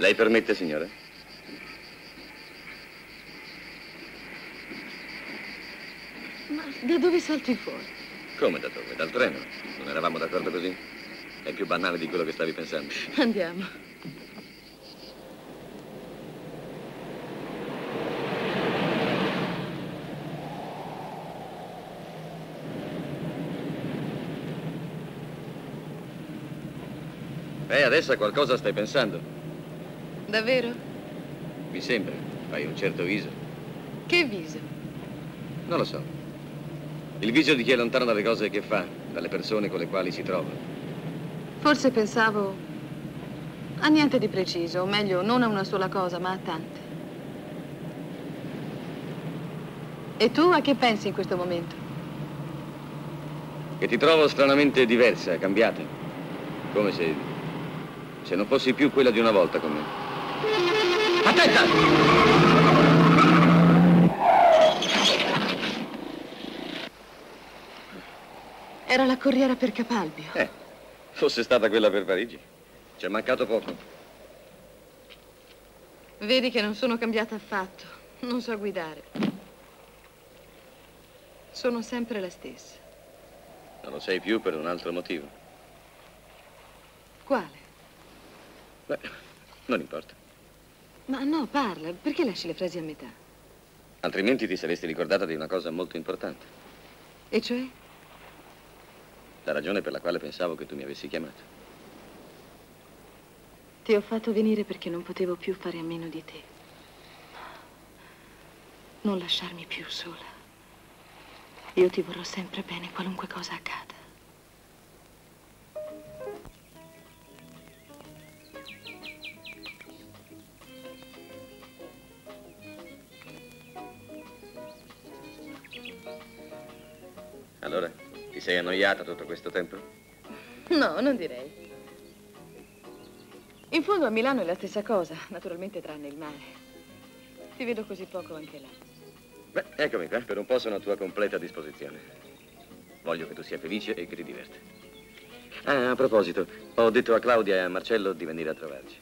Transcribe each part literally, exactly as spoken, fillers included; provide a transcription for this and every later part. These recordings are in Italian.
Lei permette, signore? Ma da dove salti fuori? Come da dove? Dal treno. Non eravamo d'accordo così? È più banale di quello che stavi pensando. Andiamo. Eh, adesso a qualcosa stai pensando. Davvero? Mi sembra. Hai un certo viso. Che viso? Non lo so. Il viso di chi è lontano dalle cose che fa, dalle persone con le quali si trova. Forse pensavo a niente di preciso, o meglio, non a una sola cosa, ma a tante. E tu a che pensi in questo momento? Che ti trovo stranamente diversa, cambiata. Come se... se non fossi più quella di una volta con me. Attenta! Era la corriera per Capalbio. Eh, fosse stata quella per Parigi. Ci è mancato poco. Vedi che non sono cambiata affatto. Non so guidare. Sono sempre la stessa. Non lo sei più per un altro motivo. Quale? Beh, non importa. Ma no, parla. Perché lasci le frasi a metà? Altrimenti ti saresti ricordata di una cosa molto importante. E cioè? La ragione per la quale pensavo che tu mi avessi chiamato. Ti ho fatto venire perché non potevo più fare a meno di te. Non lasciarmi più sola. Io ti vorrò sempre bene, qualunque cosa accada. Allora, ti sei annoiata tutto questo tempo? No, non direi. In fondo a Milano è la stessa cosa, naturalmente tranne il mare. Ti vedo così poco anche là. Beh, eccomi qua, per un po' sono a tua completa disposizione. Voglio che tu sia felice e che ti diverta. Ah, a proposito, ho detto a Claudia e a Marcello di venire a trovarci.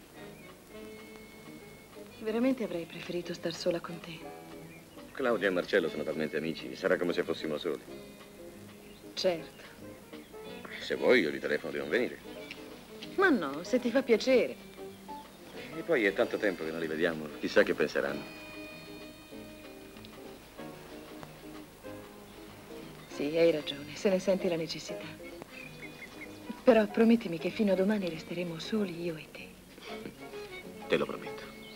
Veramente avrei preferito star sola con te. Claudia e Marcello sono talmente amici, sarà come se fossimo soli. Certo. Se vuoi io gli telefono di non venire. Ma no, se ti fa piacere. E poi è tanto tempo che non li vediamo, chissà che penseranno. Sì, hai ragione, se ne senti la necessità. Però promettimi che fino a domani resteremo soli io e te. Te lo prometto.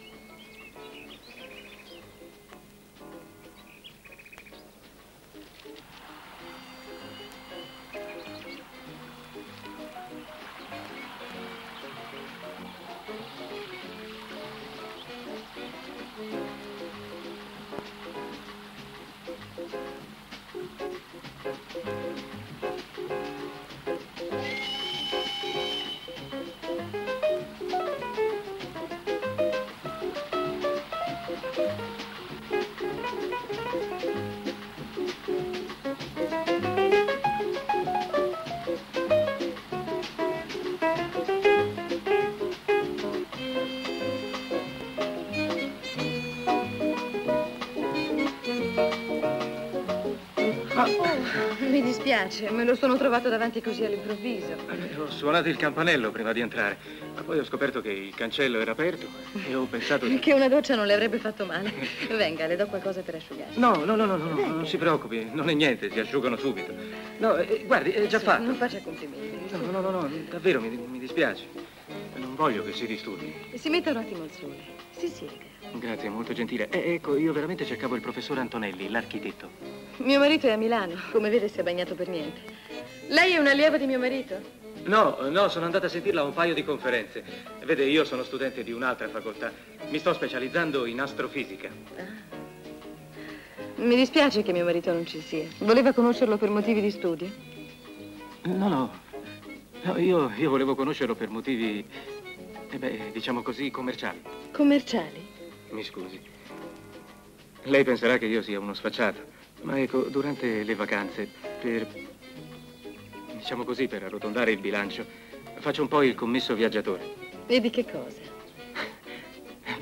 Mi dispiace, me lo sono trovato davanti così all'improvviso. Ho suonato il campanello prima di entrare, ma poi ho scoperto che il cancello era aperto e ho pensato di... Che una doccia non le avrebbe fatto male. Venga, le do qualcosa per asciugarsi. No, no, no, no, no, non si preoccupi, non è niente, si asciugano subito. No, eh, guardi, è già Sì, fatto. non faccia complimenti. No, no, no, no, davvero mi, mi dispiace. Non voglio che si disturbi. Si metta un attimo al sole. Si siede. Grazie, molto gentile. Eh, ecco, io veramente cercavo il professor Antonelli, l'architetto. Mio marito è a Milano, come vede si è bagnato per niente. Lei è un allievo di mio marito? No, no, sono andata a sentirla a un paio di conferenze. Vede, io sono studente di un'altra facoltà. Mi sto specializzando in astrofisica. Ah. Mi dispiace che mio marito non ci sia. Voleva conoscerlo per motivi di studio? No, no. No, io, io volevo conoscerlo per motivi, eh beh, diciamo così, commerciali. Commerciali? Mi scusi. Lei penserà che io sia uno sfacciato, ma ecco, durante le vacanze, per, diciamo così, per arrotondare il bilancio, faccio un po' il commesso viaggiatore. E di che cosa?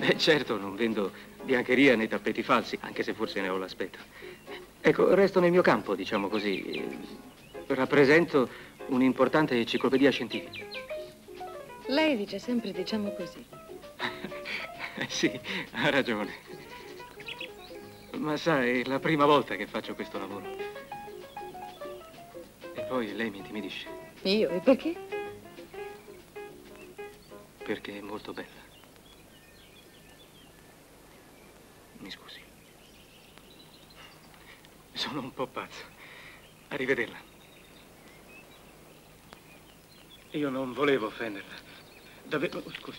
Beh, certo, non vendo biancheria né tappeti falsi, anche se forse ne ho l'aspetto. Ecco, resto nel mio campo, diciamo così. Rappresento un'importante enciclopedia scientifica. Lei dice sempre diciamo così. Sì, ha ragione. Ma sa, è la prima volta che faccio questo lavoro. E poi lei mi intimidisce. Io? E perché? Perché è molto bella. Mi scusi. Sono un po' pazzo. Arrivederla. Io non volevo offenderla. Davvero, oh, scusi.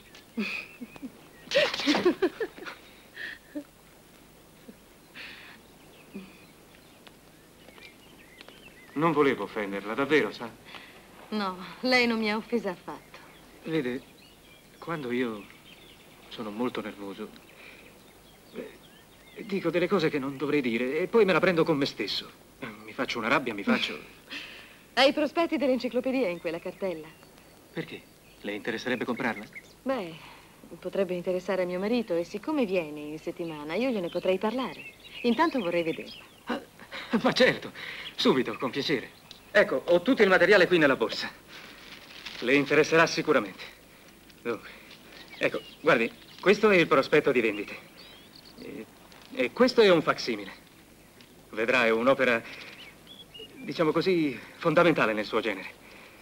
Non volevo offenderla, davvero, sa? No, lei non mi ha offesa affatto. Vede, quando io sono molto nervoso, eh, dico delle cose che non dovrei dire e poi me la prendo con me stesso. Eh, Mi faccio una rabbia, mi faccio... Hai i prospetti dell'enciclopedia in quella cartella? Perché? Le interesserebbe comprarla? Beh, potrebbe interessare a mio marito e siccome viene in settimana io gliene potrei parlare. Intanto vorrei vederla. Ah, ma certo, subito, con piacere. Ecco, ho tutto il materiale qui nella borsa. Le interesserà sicuramente. Dunque, ecco, guardi, questo è il prospetto di vendite. E, e questo è un facsimile. Vedrà, è un'opera, diciamo così, fondamentale nel suo genere.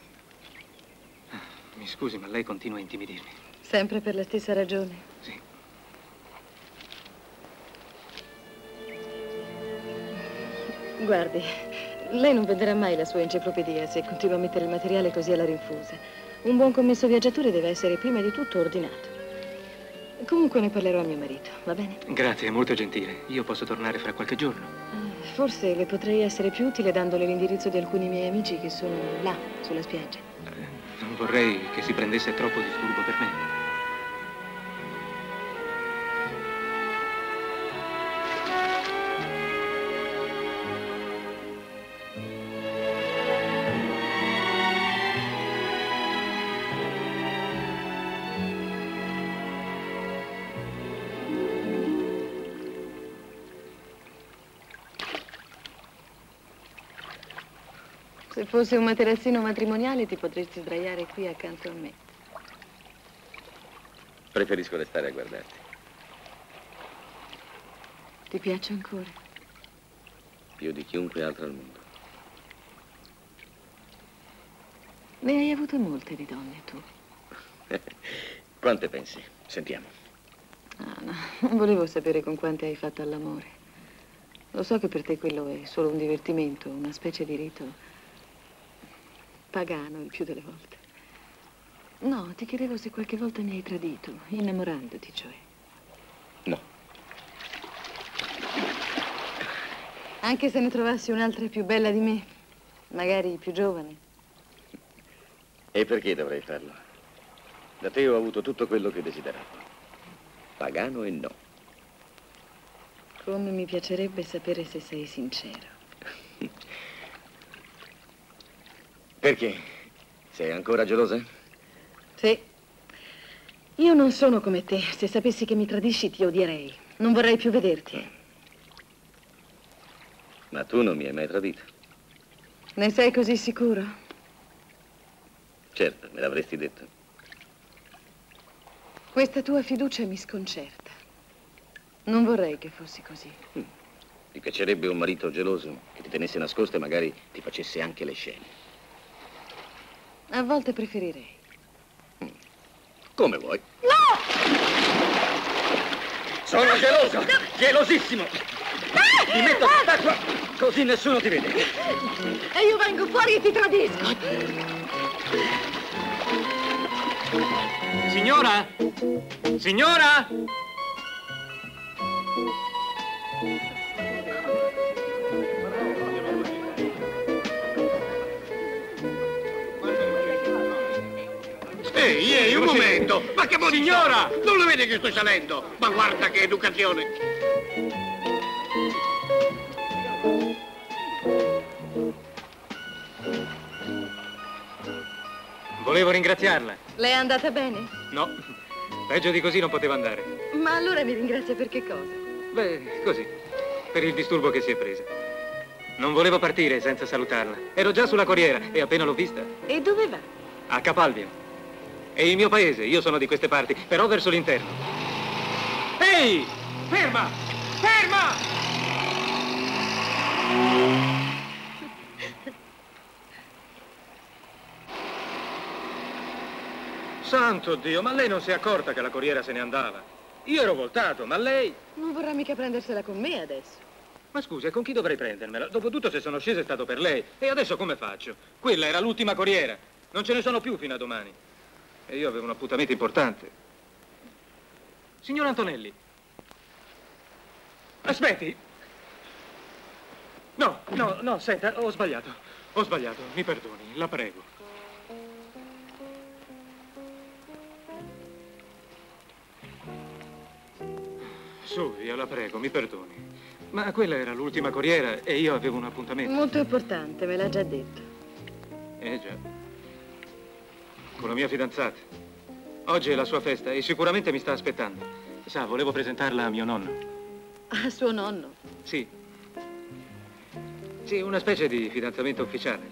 Mi scusi, ma lei continua a intimidirmi. Sempre per la stessa ragione? Sì. Guardi, lei non venderà mai la sua enciclopedia se continua a mettere il materiale così alla rinfusa. Un buon commesso viaggiatore deve essere prima di tutto ordinato. Comunque ne parlerò a mio marito, va bene? Grazie, è molto gentile. Io posso tornare fra qualche giorno. Eh, Forse le potrei essere più utile dandole l'indirizzo di alcuni miei amici che sono là, sulla spiaggia. Eh, non vorrei che si prendesse troppo disturbo per me. Se fosse un materassino matrimoniale ti potresti sdraiare qui accanto a me. Preferisco restare a guardarti. Ti piace ancora? Più di chiunque altro al mondo. Ne hai avute molte di donne, tu. Quante pensi? Sentiamo. Ah, no, non volevo sapere con quante hai fatto all'amore. Lo so che per te quello è solo un divertimento, una specie di rito pagano il più delle volte. No, ti chiedevo se qualche volta mi hai tradito, innamorandoti, cioè. No. Anche se ne trovassi un'altra più bella di me, magari più giovane. E perché dovrei farlo? Da te ho avuto tutto quello che desideravo. Pagano e no. Come mi piacerebbe sapere se sei sincero. Perché? Sei ancora gelosa? Sì. Io non sono come te. Se sapessi che mi tradisci ti odierei. Non vorrei più vederti. Ma tu non mi hai mai tradito. Ne sei così sicuro? Certo, me l'avresti detto. Questa tua fiducia mi sconcerta. Non vorrei che fossi così. Mm. Ti piacerebbe un marito geloso che ti tenesse nascosto e magari ti facesse anche le scene? A volte preferirei. Mm. Come vuoi. No! Sono geloso! No. Gelosissimo! Ah! Ti metto sott'acqua così nessuno ti vede. E io vengo fuori e ti tradisco. Signora? Signora? Ehi, ehi, un momento! Ma che buona signora! Non lo vede che sto salendo? Ma guarda che educazione! Volevo ringraziarla. Le è andata bene? No, peggio di così non poteva andare. Ma allora mi ringrazia per che cosa? Beh, così, per il disturbo che si è presa. Non volevo partire senza salutarla. Ero già sulla corriera e appena l'ho vista... E dove va? A Capalbio. È il mio paese, io sono di queste parti, però verso l'interno. Ehi! Ferma! Ferma! Santo Dio, ma lei non si è accorta che la corriera se ne andava? Io ero voltato, ma lei... Non vorrà mica prendersela con me adesso. Ma scusi, e con chi dovrei prendermela? Dopotutto se sono sceso è stato per lei. E adesso come faccio? Quella era l'ultima corriera. Non ce ne sono più fino a domani. E io avevo un appuntamento importante. Signor Antonelli. Aspetti. No, no, no, senta, ho sbagliato. Ho sbagliato, mi perdoni, la prego. Su, via, la prego, mi perdoni. Ma quella era l'ultima corriera e io avevo un appuntamento. Molto importante, me l'ha già detto. Eh già. Con la mia fidanzata. Oggi è la sua festa e sicuramente mi sta aspettando. Sa, volevo presentarla a mio nonno. A suo nonno? Sì. Sì, una specie di fidanzamento ufficiale.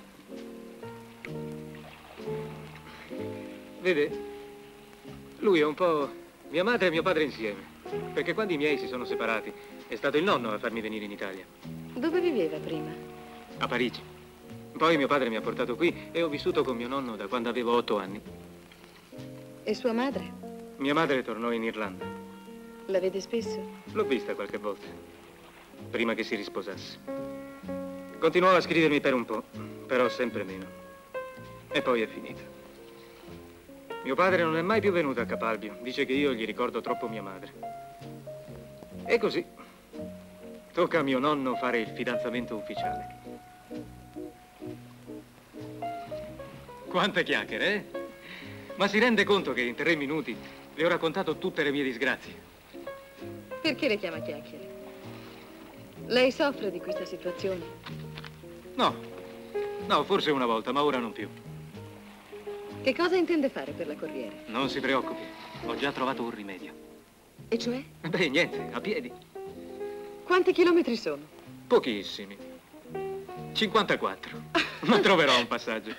Vede? Lui è un po' mia madre e mio padre insieme. Perché quando i miei si sono separati, è stato il nonno a farmi venire in Italia. Dove viveva prima? A Parigi. Poi mio padre mi ha portato qui e ho vissuto con mio nonno da quando avevo otto anni. E sua madre? Mia madre tornò in Irlanda. La vede spesso? L'ho vista qualche volta, prima che si risposasse. Continuò a scrivermi per un po', però sempre meno. E poi è finita. Mio padre non è mai più venuto a Capalbio. Dice che io gli ricordo troppo mia madre. E così. Tocca a mio nonno fare il fidanzamento ufficiale. Quante chiacchiere, eh? Ma si rende conto che in tre minuti le ho raccontato tutte le mie disgrazie? Perché le chiama chiacchiere? Lei soffre di questa situazione? No. No, forse una volta, ma ora non più. Che cosa intende fare per la corriera? Non si preoccupi. Ho già trovato un rimedio. E cioè? Beh, niente, a piedi. Quanti chilometri sono? Pochissimi. cinquantaquattro. Ma troverò un passaggio.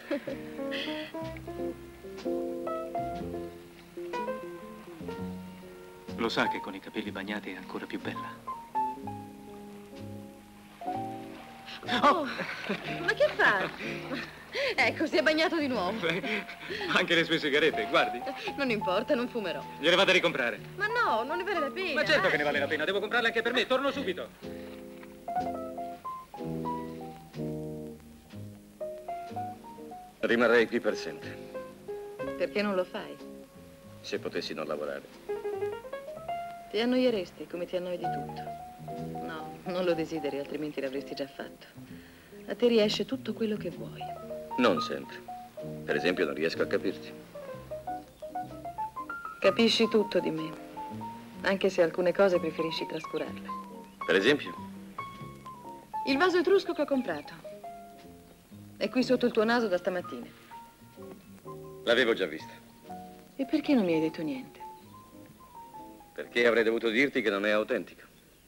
Lo sa che con i capelli bagnati è ancora più bella? Oh, ma che fa? Ecco, si è bagnato di nuovo. Beh, anche le sue sigarette, guardi. Non importa, non fumerò. Gliele vado a ricomprare. Ma no, non ne vale la pena. Ma certo dai. che ne vale la pena, devo comprarle anche per me. Torno subito. Rimarrei qui per sempre. Perché non lo fai? Se potessi non lavorare. Ti annoieresti come ti annoi di tutto. No, non lo desideri, altrimenti l'avresti già fatto. A te riesce tutto quello che vuoi. Non sempre. Per esempio, non riesco a capirti. Capisci tutto di me, anche se alcune cose preferisci trascurarle. Per esempio? Il vaso etrusco che ho comprato. È qui sotto il tuo naso da stamattina. L'avevo già vista. E perché non mi hai detto niente? Perché avrei dovuto dirti che non è autentico.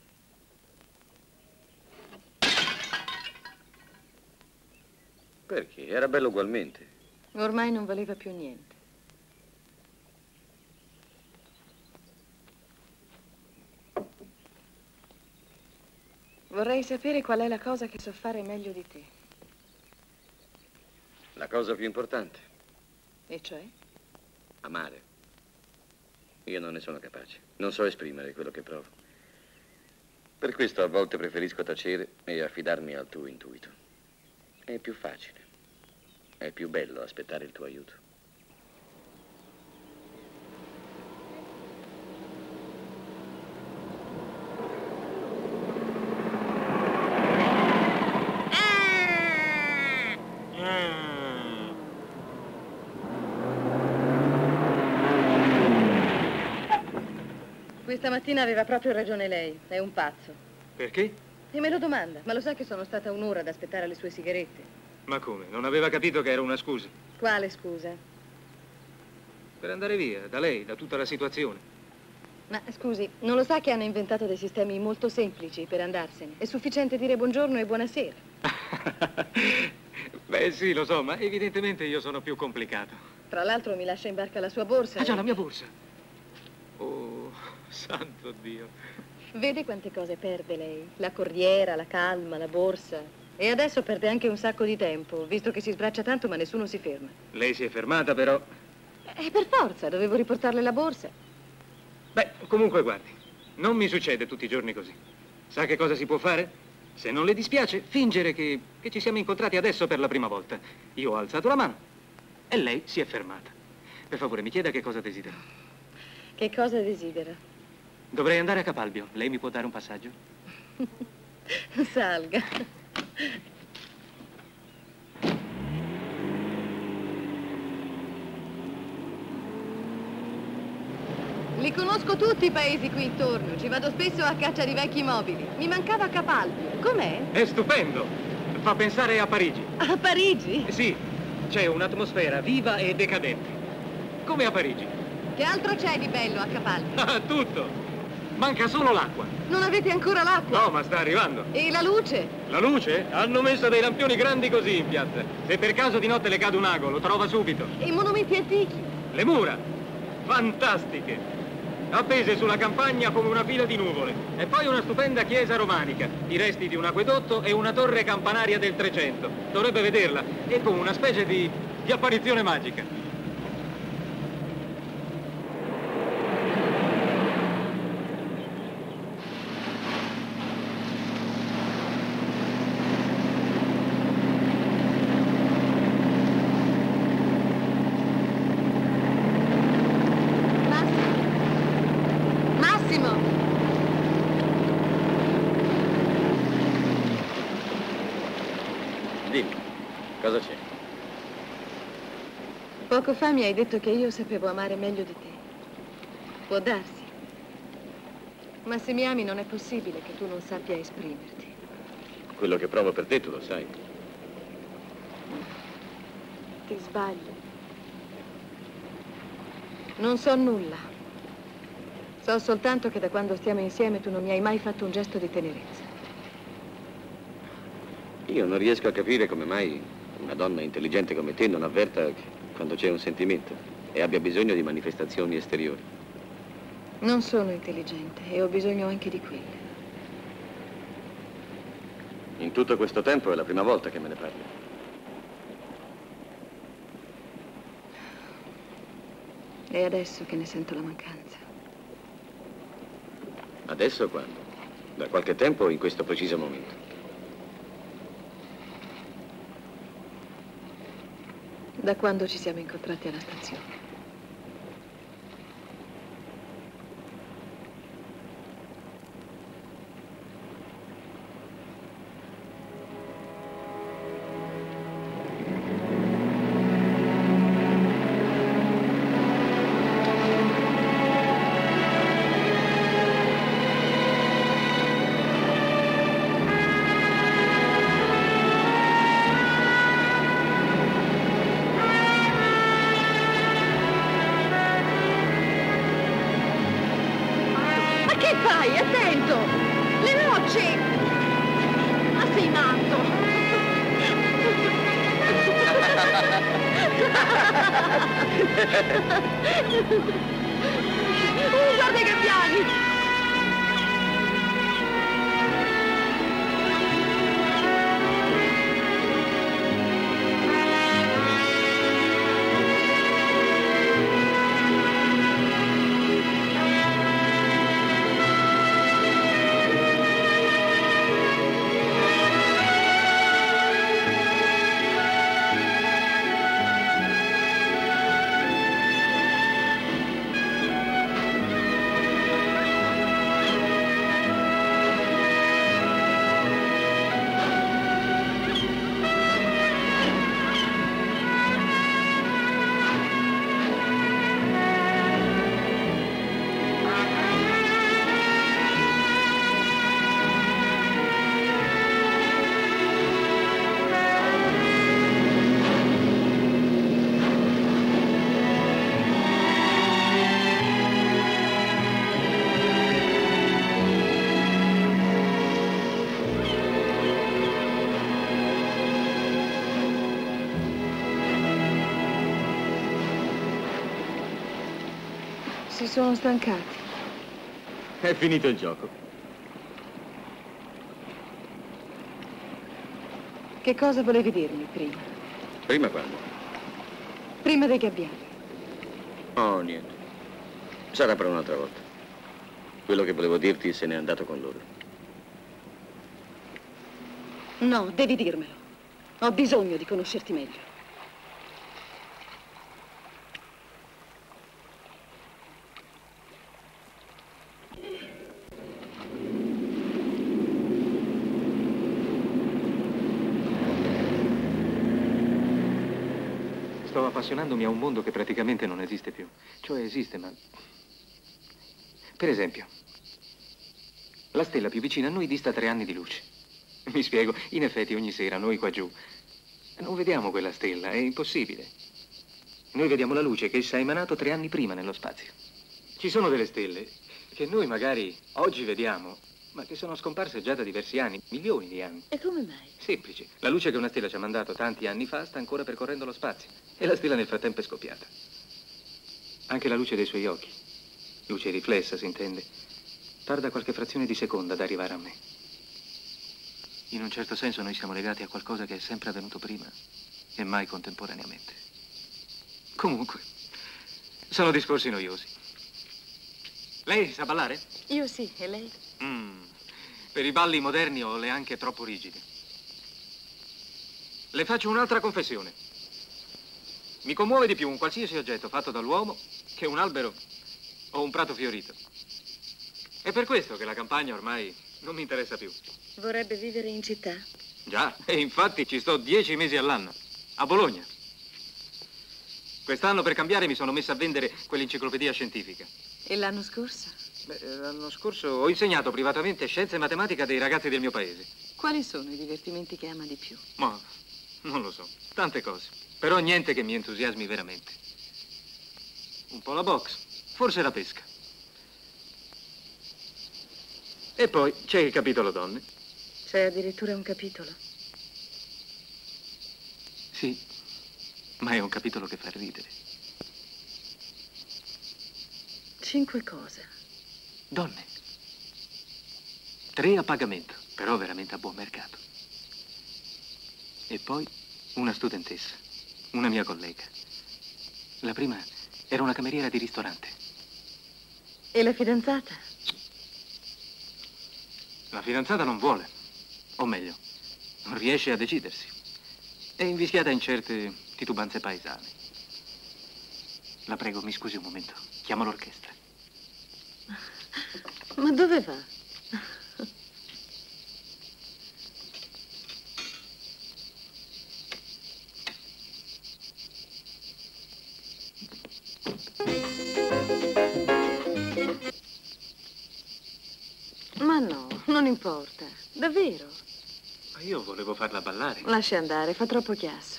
Perché? Era bello ugualmente. Ormai non valeva più niente. Vorrei sapere qual è la cosa che so fare meglio di te. La cosa più importante, E cioè? amare. Io non ne sono capace. Non so esprimere quello che provo. Per questo a volte preferisco tacere e affidarmi al tuo intuito. È più facile. È più bello aspettare il tuo aiuto. Questa mattina aveva proprio ragione lei. È un pazzo. Perché? E me lo domanda. Ma lo sa che sono stata un'ora ad aspettare le sue sigarette? Ma come? Non aveva capito che era una scusa? Quale scusa? Per andare via, da lei, da tutta la situazione. Ma scusi, non lo sa che hanno inventato dei sistemi molto semplici per andarsene? È sufficiente dire buongiorno e buonasera. Beh, sì, lo so, ma evidentemente io sono più complicato. Tra l'altro mi lascia in barca la sua borsa. Ah già, e... la mia borsa. Oh, santo Dio. Vede quante cose perde lei? La corriera, la calma, la borsa. E adesso perde anche un sacco di tempo, visto che si sbraccia tanto ma nessuno si ferma. Lei si è fermata, però. E per forza, dovevo riportarle la borsa. Beh, comunque guardi, non mi succede tutti i giorni così. Sa che cosa si può fare? Se non le dispiace, fingere che, che ci siamo incontrati adesso per la prima volta. Io ho alzato la mano e lei si è fermata. Per favore, mi chieda che cosa desidera. Che cosa desidera? Dovrei andare a Capalbio. Lei mi può dare un passaggio? Salga. Li conosco tutti i paesi qui intorno. Ci vado spesso a caccia di vecchi mobili. Mi mancava Capalbio. Com'è? È stupendo. Fa pensare a Parigi. A Parigi? Sì, c'è un'atmosfera viva e decadente. Come a Parigi. Che altro c'è di bello a Capalbio? Ah, tutto. Manca solo l'acqua. Non avete ancora l'acqua? No, ma sta arrivando. E la luce? La luce? Hanno messo dei lampioni grandi così in piazza. Se per caso di notte le cade un ago, lo trova subito. E i monumenti antichi? Le mura. Fantastiche. Appese sulla campagna come una fila di nuvole. E poi una stupenda chiesa romanica, i resti di un acquedotto e una torre campanaria del Trecento. Dovrebbe vederla. È come una specie di, di apparizione magica. Cosa c'è? Poco fa mi hai detto che io sapevo amare meglio di te. Può darsi. Ma se mi ami non è possibile che tu non sappia esprimerti. Quello che provo per te tu lo sai. Ti sbagli. Non so nulla. So soltanto che da quando stiamo insieme tu non mi hai mai fatto un gesto di tenerezza. Io non riesco a capire come mai una donna intelligente come te non avverta quando c'è un sentimento e abbia bisogno di manifestazioni esteriori. Non sono intelligente e ho bisogno anche di quelle. In tutto questo tempo è la prima volta che me ne parli. È adesso che ne sento la mancanza. Adesso quando? Da qualche tempo o in questo preciso momento? Da quando ci siamo incontrati alla stazione. Guarda che piani! Si sono stancati. È finito il gioco. Che cosa volevi dirmi prima? Prima quando? Prima dei gabbiani. Oh, niente. Sarà per un'altra volta. Quello che volevo dirti se n'è andato con loro. No, devi dirmelo. Ho bisogno di conoscerti meglio. Sto appassionandomi a un mondo che praticamente non esiste più. Cioè esiste, ma... Per esempio, la stella più vicina a noi dista tre anni di luce. Mi spiego, in effetti ogni sera noi qua giù non vediamo quella stella, è impossibile. Noi vediamo la luce che essa ha emanato tre anni prima nello spazio. Ci sono delle stelle che noi magari oggi vediamo, ma che sono scomparse già da diversi anni, milioni di anni. E come mai? Semplice. La luce che una stella ci ha mandato tanti anni fa sta ancora percorrendo lo spazio. E la stella nel frattempo è scoppiata. Anche la luce dei suoi occhi, luce riflessa, si intende, tarda qualche frazione di seconda ad arrivare a me. In un certo senso noi siamo legati a qualcosa che è sempre avvenuto prima e mai contemporaneamente. Comunque, sono discorsi noiosi. Lei sa ballare? Io sì, e lei? Mm. Per i balli moderni ho le anche troppo rigide. Le faccio un'altra confessione. Mi commuove di più un qualsiasi oggetto fatto dall'uomo che un albero o un prato fiorito. È per questo che la campagna ormai non mi interessa più. Vorrebbe vivere in città? Già, e infatti ci sto dieci mesi all'anno, a Bologna. Quest'anno per cambiare mi sono messa a vendere quell'enciclopedia scientifica. E l'anno scorso? Beh, l'anno scorso ho insegnato privatamente scienza e matematica dei ragazzi del mio paese. Quali sono i divertimenti che ama di più? Ma non lo so, tante cose. Però niente che mi entusiasmi veramente. Un po' la box, forse la pesca. E poi c'è il capitolo donne. C'è addirittura un capitolo? Sì, ma è un capitolo che fa ridere. Cinque cose. Donne. Tre a pagamento, però veramente a buon mercato. E poi una studentessa, una mia collega. La prima era una cameriera di ristorante. E la fidanzata? La fidanzata non vuole, o meglio, non riesce a decidersi. È invischiata in certe titubanze paesane. La prego, mi scusi un momento, chiamo l'orchestra. Ma dove va? Ma no, non importa. Davvero. Ma io volevo farla ballare. Lascia andare, fa troppo chiasso.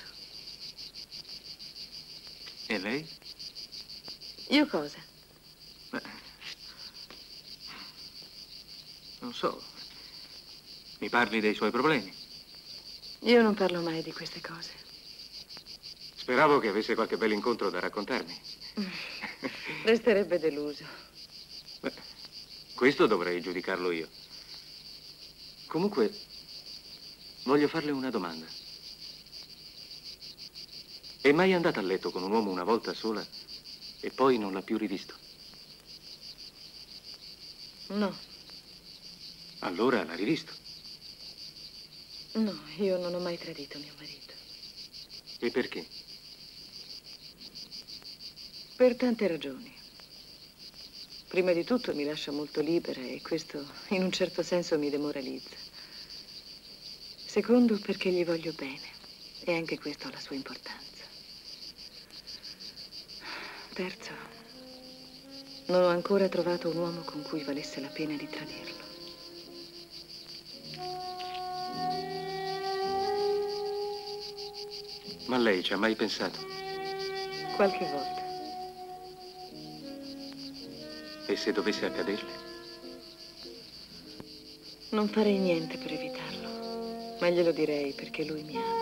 E lei? Io cosa? Beh, non so. Mi parli dei suoi problemi. Io non parlo mai di queste cose. Speravo che avesse qualche bel incontro da raccontarmi. Resterebbe deluso. Beh, questo dovrei giudicarlo io. Comunque, voglio farle una domanda. È mai andata a letto con un uomo una volta sola e poi non l'ha più rivisto? No. Allora l'ha rivisto. No, io non ho mai tradito mio marito. E perché? Per tante ragioni. Prima di tutto mi lascia molto libera e questo in un certo senso mi demoralizza. Secondo, perché gli voglio bene e anche questo ha la sua importanza. Terzo, non ho ancora trovato un uomo con cui valesse la pena di tradirlo. Ma lei ci ha mai pensato? Qualche volta. E se dovesse accaderle? Non farei niente per evitarlo, ma glielo direi perché lui mi ama.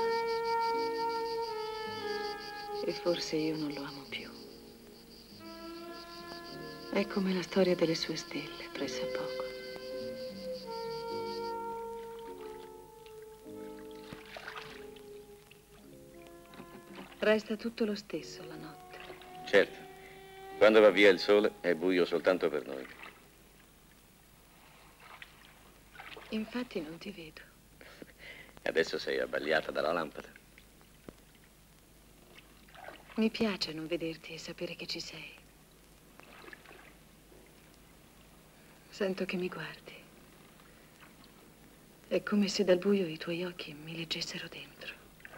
E forse io non lo amo più. È come la storia delle sue stelle, pressappoco. Resta tutto lo stesso la notte. Certo, quando va via il sole è buio soltanto per noi. Infatti non ti vedo. Adesso sei abbagliata dalla lampada. Mi piace non vederti e sapere che ci sei. Sento che mi guardi. È come se dal buio i tuoi occhi mi leggessero dentro.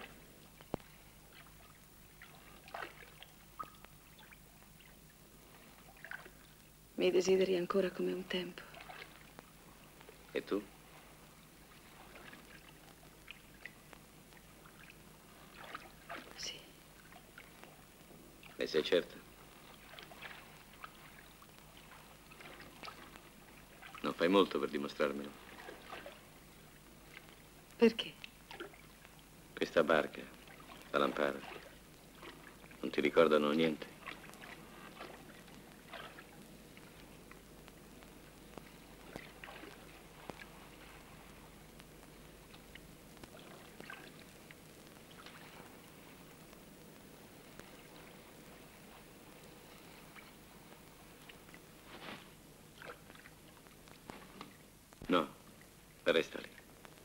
Mi desideri ancora come un tempo. E tu? Sì. Ne sei certa? Non fai molto per dimostrarmelo. Perché? Questa barca, la lampada, non ti ricordano niente? No, resta lì.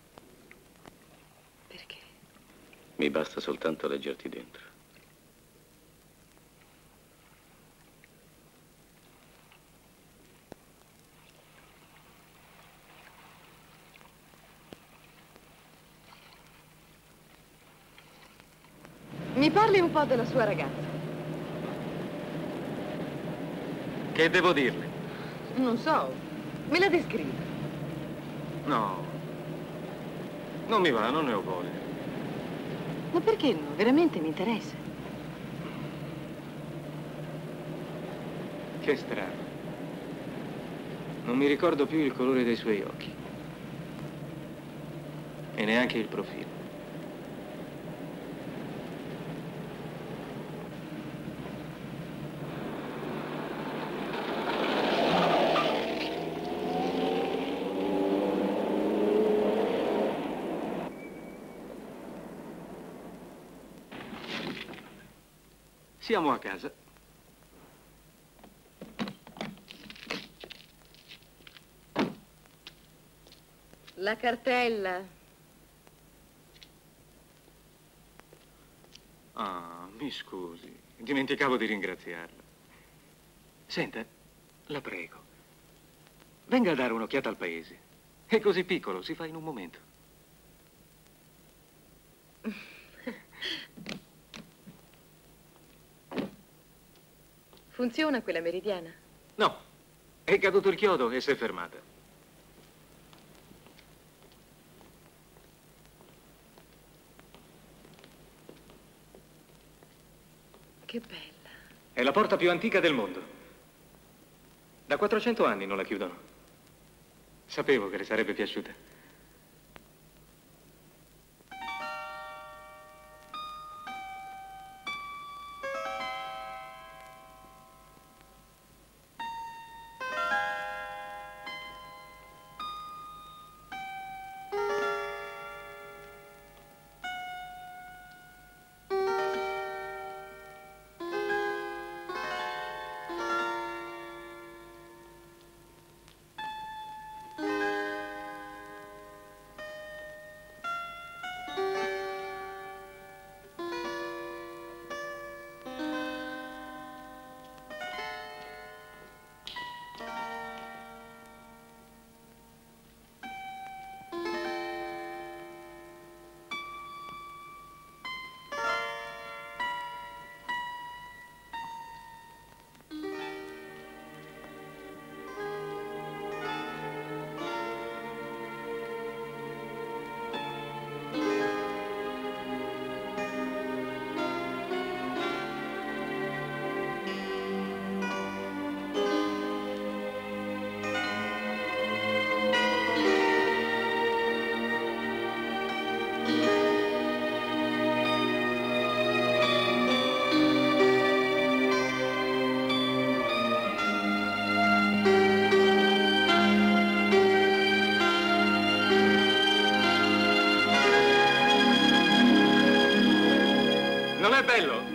Perché? Mi basta soltanto leggerti dentro. Mi parli un po' della sua ragazza. Che devo dirle? Non so, me la descrivi. No. Non mi va, non ne ho voglia. Ma perché no? Veramente mi interessa. Che strano. Non mi ricordo più il colore dei suoi occhi. E neanche il profilo. Siamo a casa. La cartella. Ah, mi scusi. Dimenticavo di ringraziarla. Senta, la prego. Venga a dare un'occhiata al paese. È così piccolo, si fa in un momento. Funziona quella meridiana? No, è caduto il chiodo e si è fermata. Che bella. È la porta più antica del mondo. Da quattrocento anni non la chiudono. Sapevo che le sarebbe piaciuta. bello?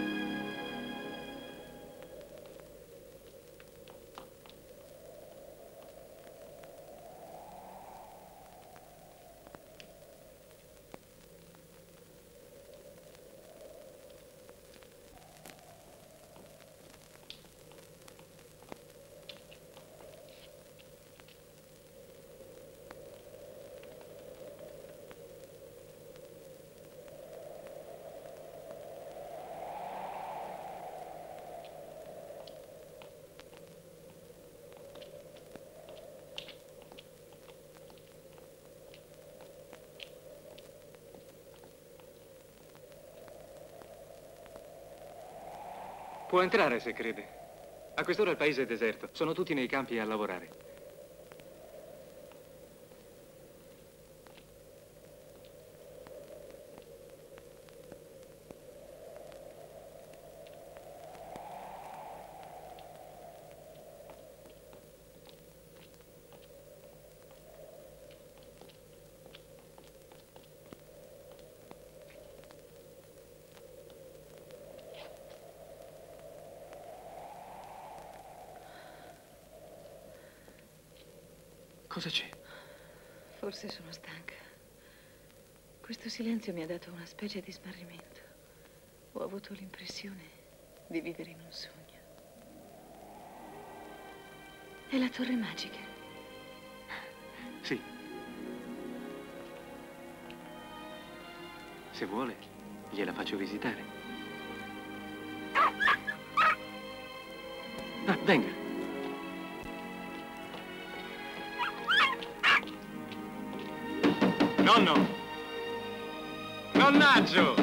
Può entrare se crede. A quest'ora il paese è deserto. Sono tutti nei campi a lavorare. Cosa c'è? Forse sono stanca. Questo silenzio mi ha dato una specie di smarrimento. Ho avuto l'impressione di vivere in un sogno. È la torre magica. Sì. Se vuole, gliela faccio visitare. Ah, venga. Nonno! Nonnaggio!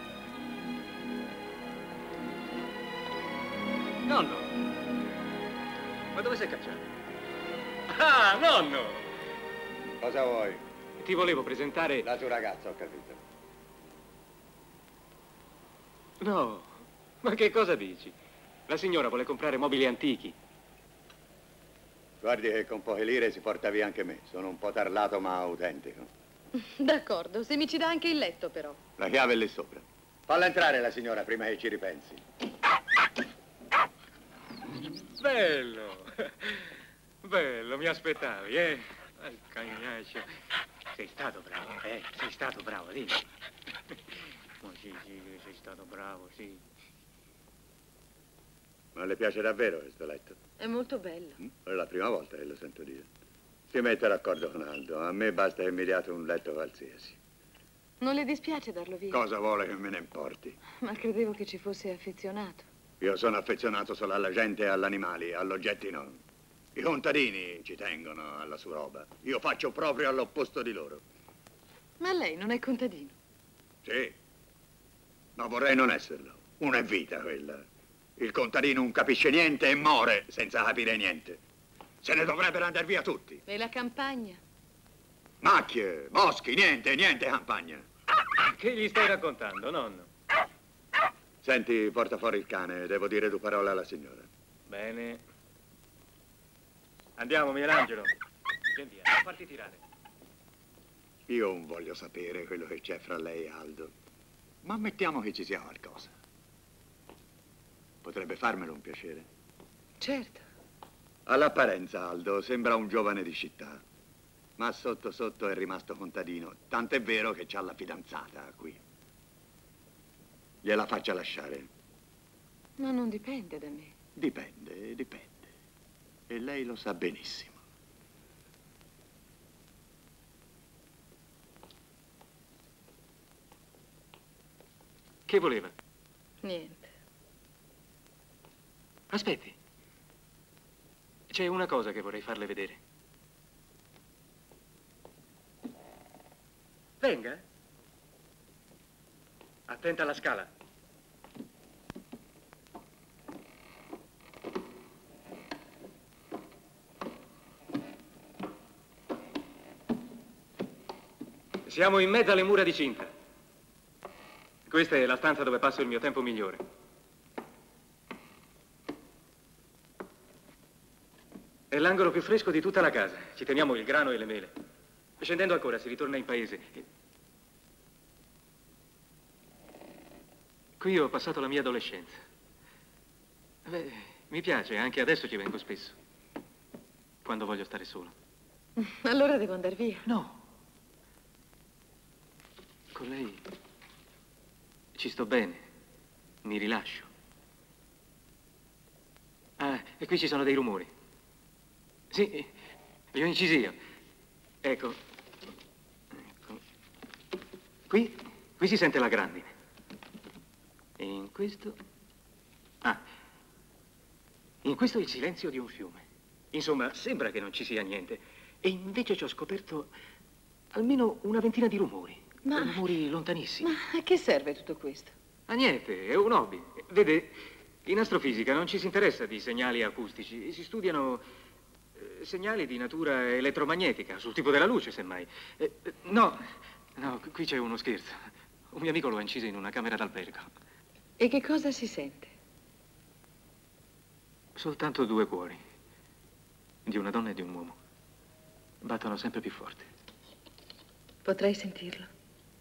Nonno! Ma dove sei cacciato? Ah, nonno! Cosa vuoi? Ti volevo presentare... La tua ragazza, ho capito. No, ma che cosa dici? La signora vuole comprare mobili antichi. Guardi che con poche lire si porta via anche me. Sono un po' tarlato ma autentico. D'accordo, se mi ci dà anche il letto, però. La chiave è lì sopra. Falla entrare la signora prima che ci ripensi. Bello! Bello, mi aspettavi, eh? Al cagnaccio. Sei stato bravo, eh? Sei stato bravo, dimmi. Ma sì, sì, sei stato bravo, sì. Ma le piace davvero questo letto? È molto bello. È la prima volta che lo sento dire. Si mette d'accordo con Aldo. A me basta che mi diate un letto qualsiasi. Non le dispiace darlo via? Cosa vuole che me ne importi? Ma credevo che ci fosse affezionato. Io sono affezionato solo alla gente e agli animali, agli oggetti no. I contadini ci tengono alla sua roba. Io faccio proprio all'opposto di loro. Ma lei non è contadino? Sì, ma vorrei non esserlo. Una è vita quella. Il contadino non capisce niente e muore senza capire niente. Se ne dovrebbero andare via tutti. E la campagna? Macchie, boschi, niente, niente campagna. Che gli stai raccontando, nonno? Senti, porta fuori il cane, devo dire due parole alla signora. Bene. Andiamo, Michelangelo. Senti, non farti tirare. Io non voglio sapere quello che c'è fra lei e Aldo, ma ammettiamo che ci sia qualcosa. Potrebbe farmelo un piacere? Certo. All'apparenza Aldo sembra un giovane di città, ma sotto sotto è rimasto contadino, tant'è vero che c'ha la fidanzata qui. Gliela faccia lasciare. Ma non dipende da me. Dipende, dipende. E lei lo sa benissimo. Che voleva? Niente. Aspetti. C'è una cosa che vorrei farle vedere. Venga. Attenta alla scala. Siamo in mezzo alle mura di cinta. Questa è la stanza dove passo il mio tempo migliore. È l'angolo più fresco di tutta la casa. Ci teniamo il grano e le mele. Scendendo ancora si ritorna in paese. qui ho passato la mia adolescenza. Beh, mi piace, anche adesso ci vengo spesso. Quando voglio stare solo. Allora devo andare via. No. Con lei ci sto bene. Mi rilascio. Ah, e qui ci sono dei rumori. Sì, li ho incisi io. Ecco. Ecco. Qui, qui si sente la grandine. E in questo... Ah, in questo è il silenzio di un fiume. Insomma, sembra che non ci sia niente. E invece ci ho scoperto almeno una ventina di rumori. Ma... Rumori lontanissimi. Ma a che serve tutto questo? A niente, è un hobby. Vede, in astrofisica non ci si interessa di segnali acustici. Si studiano eh, segnali di natura elettromagnetica, sul tipo della luce, semmai. Eh, eh, no, no, qui c'è uno scherzo. Un mio amico lo ha inciso in una camera d'albergo. E che cosa si sente? Soltanto due cuori. Di una donna e di un uomo. Battono sempre più forte. Potrei sentirlo?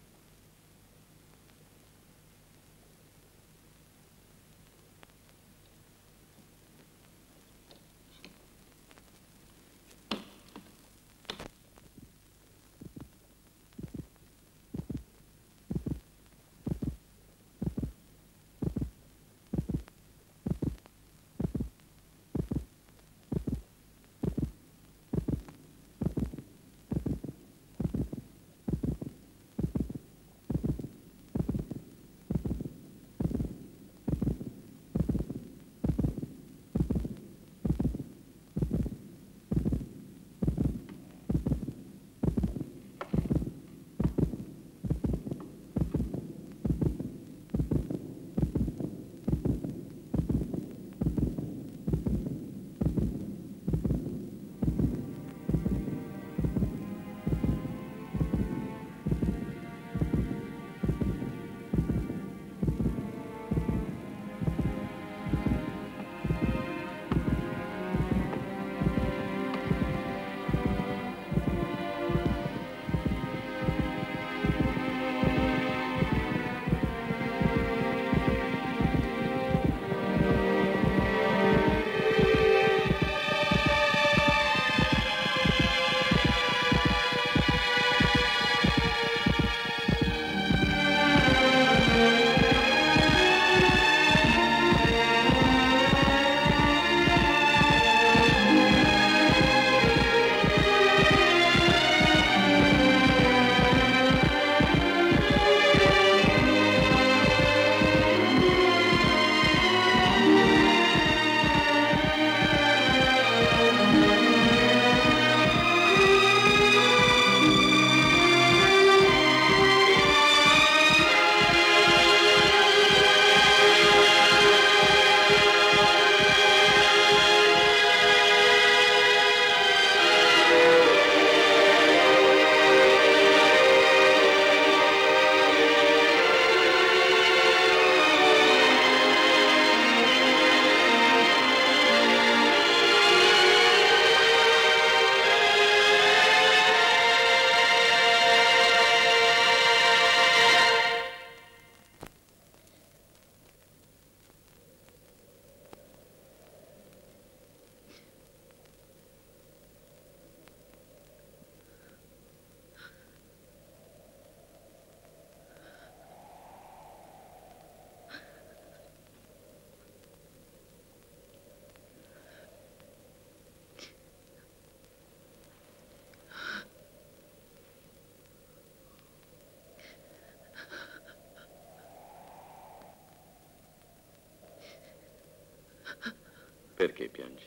Perché piangi?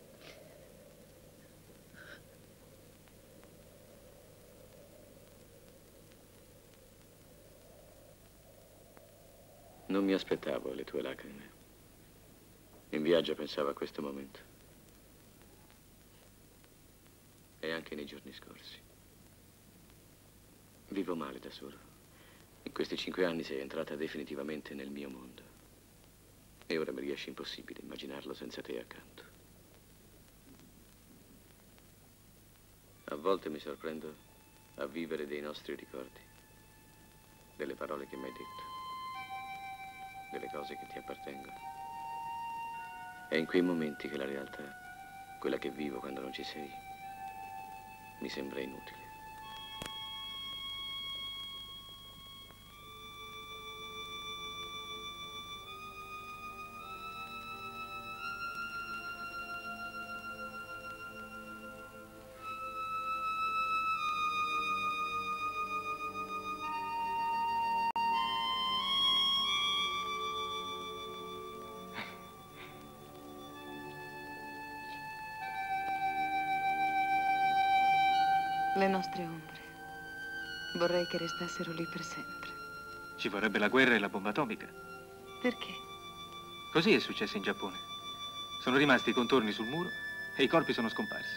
Non mi aspettavo le tue lacrime. In viaggio pensavo a questo momento. E anche nei giorni scorsi. Vivo male da solo. In questi cinque anni sei entrata definitivamente nel mio mondo. E ora mi riesce impossibile immaginarlo senza te accanto. A volte mi sorprendo a vivere dei nostri ricordi, delle parole che mi hai detto, delle cose che ti appartengono. È in quei momenti che la realtà, quella che vivo quando non ci sei, mi sembra inutile. Le nostre ombre. Vorrei che restassero lì per sempre. Ci vorrebbe la guerra e la bomba atomica. Perché? Così è successo in Giappone. Sono rimasti i contorni sul muro e i corpi sono scomparsi.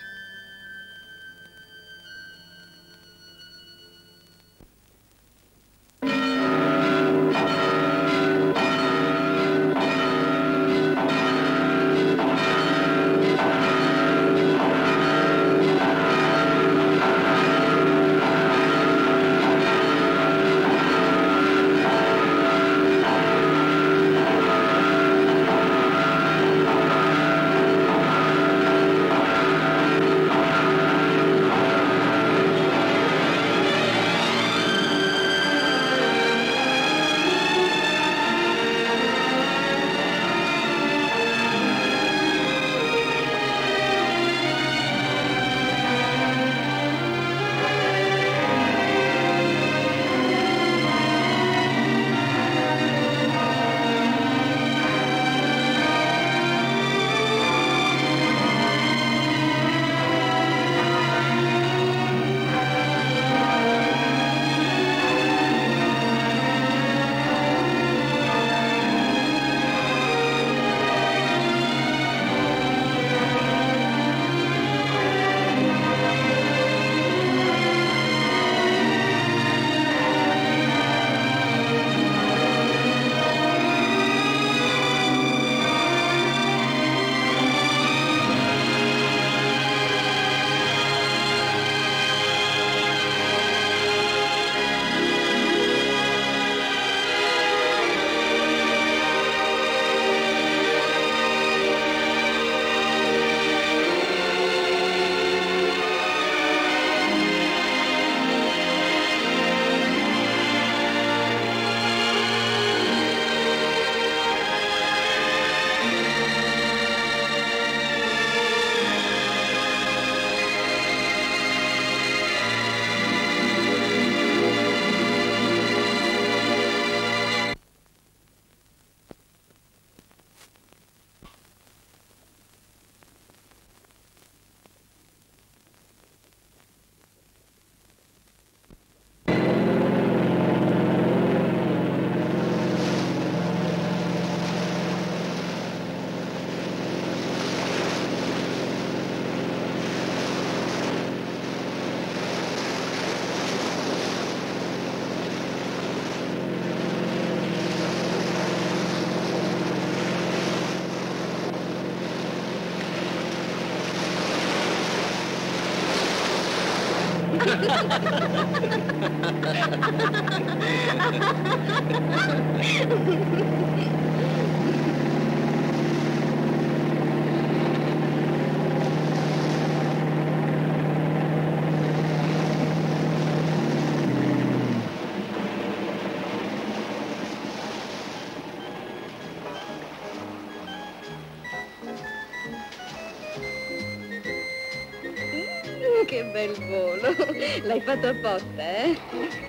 Che bel volo. L'hai fatto apposta, eh?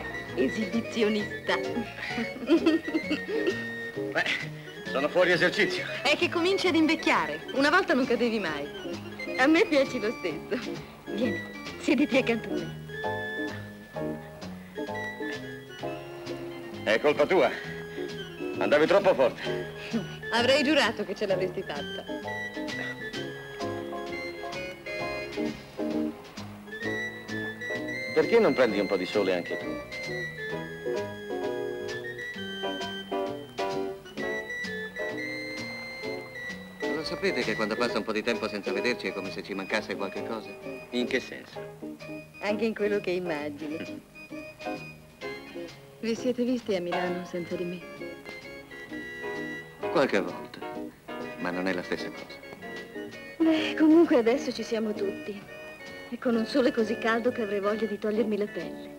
Esibizionista. Beh, sono fuori esercizio. È che cominci ad invecchiare. Una volta non cadevi mai. A me piaci lo stesso. Vieni, siediti accanto a me. È colpa tua. Andavi troppo forte. Avrei giurato che ce l'avresti fatta. Perché non prendi un po' di sole anche tu? Lo sapete che quando passa un po' di tempo senza vederci è come se ci mancasse qualche cosa? In che senso? Anche in quello che immagini. Vi siete visti a Milano senza di me? Qualche volta, ma non è la stessa cosa. Beh, comunque adesso ci siamo tutti. E con un sole così caldo che avrei voglia di togliermi la pelle.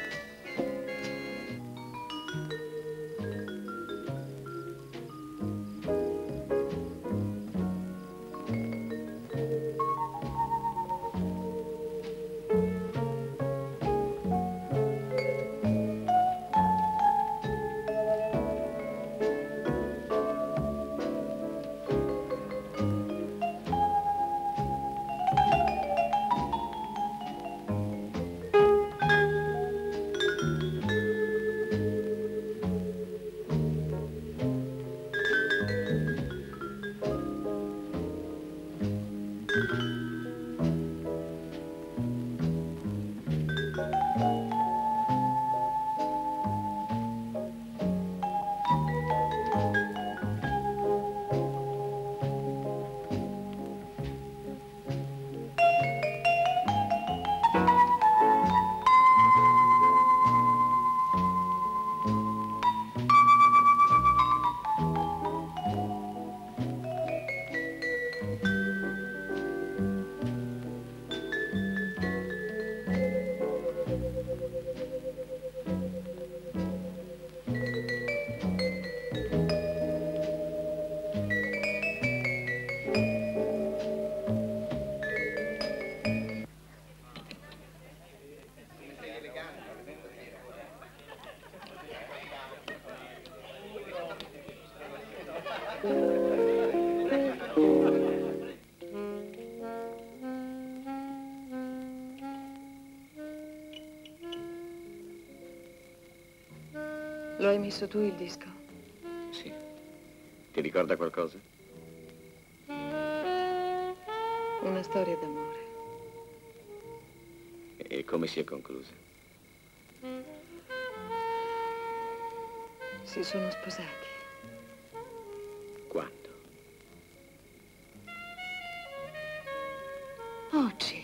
Lo hai messo tu il disco? Sì. Ti ricorda qualcosa? Una storia d'amore. E come si è conclusa? Si sono sposati. Quando? Oggi.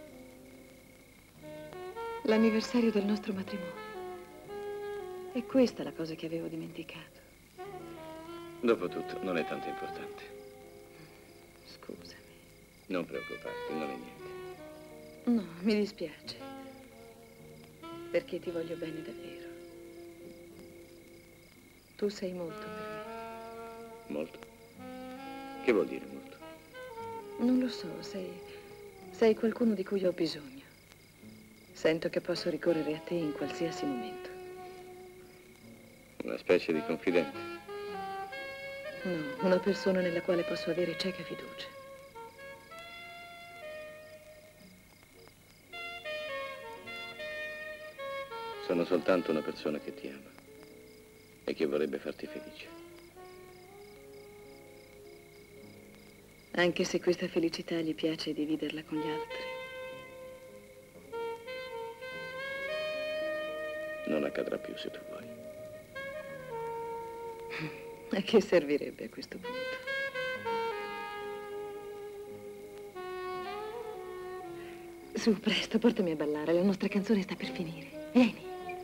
L'anniversario del nostro matrimonio. È questa la cosa che avevo dimenticato. Dopotutto, non è tanto importante. Scusami. Non preoccuparti, non è niente. No, mi dispiace. Perché ti voglio bene davvero. Tu sei molto per me. Molto? Che vuol dire molto? Non lo so, sei... sei qualcuno di cui ho bisogno. Sento che posso ricorrere a te in qualsiasi momento. Una specie di confidente? No, una persona nella quale posso avere cieca fiducia. Sono soltanto una persona che ti ama e che vorrebbe farti felice. Anche se questa felicità gli piace dividerla con gli altri. Non accadrà più se tu vuoi. A che servirebbe a questo punto? Su, presto, portami a ballare. La nostra canzone sta per finire. Vieni.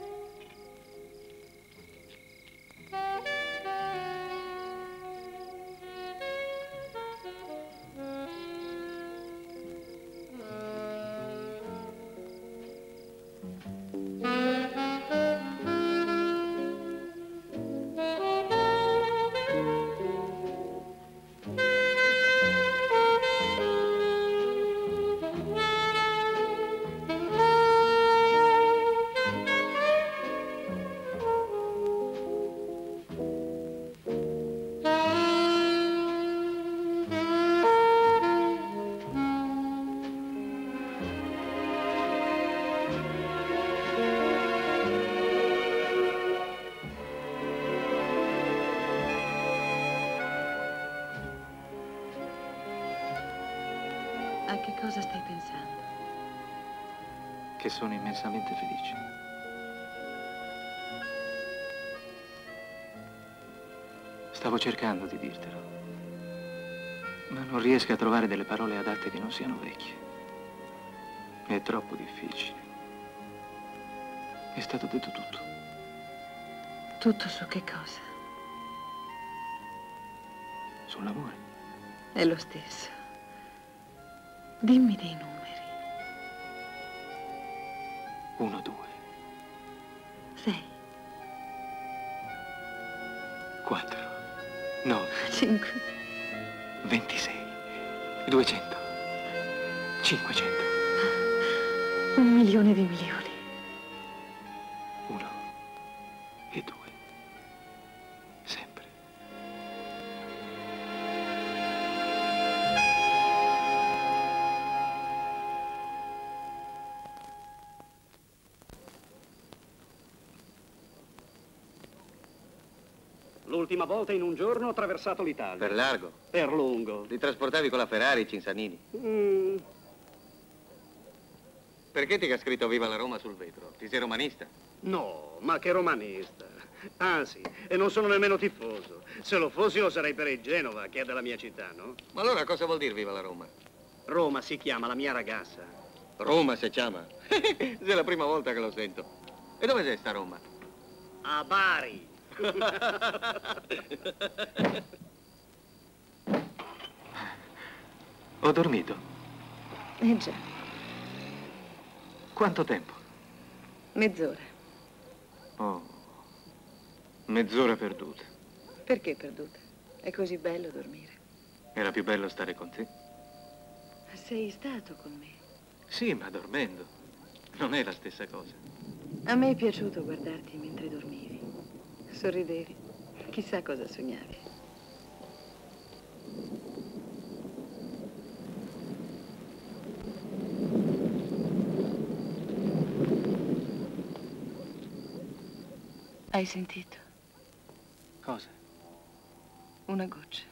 A che cosa stai pensando? Che sono immensamente felice. Stavo cercando di dirtelo, ma non riesco a trovare delle parole adatte che non siano vecchie. È troppo difficile. È stato detto tutto. Tutto su che cosa? sull'amore. È lo stesso. Dimmi dei numeri. Uno, due, Sei, quattro, nove, cinque, ventisei, duecento, cinquecento. un milione di milioni. Uno e due. Sempre. L'ultima volta in un giorno ho attraversato l'Italia. Per largo? Per lungo. Ti trasportavi con la Ferrari, Cinzanini? Mm. Perché ti ha scritto Viva la Roma sul vetro? Ti sei romanista? No, ma che romanista. Anzi, e non sono nemmeno tifoso. Se lo fossi lo sarei per il Genova, che è della mia città, no? Ma allora cosa vuol dire Viva la Roma? Roma si chiama la mia ragazza. Roma si chiama? È la prima volta che lo sento. E dove sei sta Roma? A Bari. Ho dormito. Eh già, Quanto tempo? mezz'ora. Oh, mezz'ora perduta. Perché perduta? È così bello dormire. Era più bello stare con te. Sei stato con me. Sì, ma dormendo. Non è la stessa cosa. A me è piaciuto guardarti mentre dormivi. Sorridevi. Chissà cosa sognavi. Hai sentito? Cosa? Una goccia.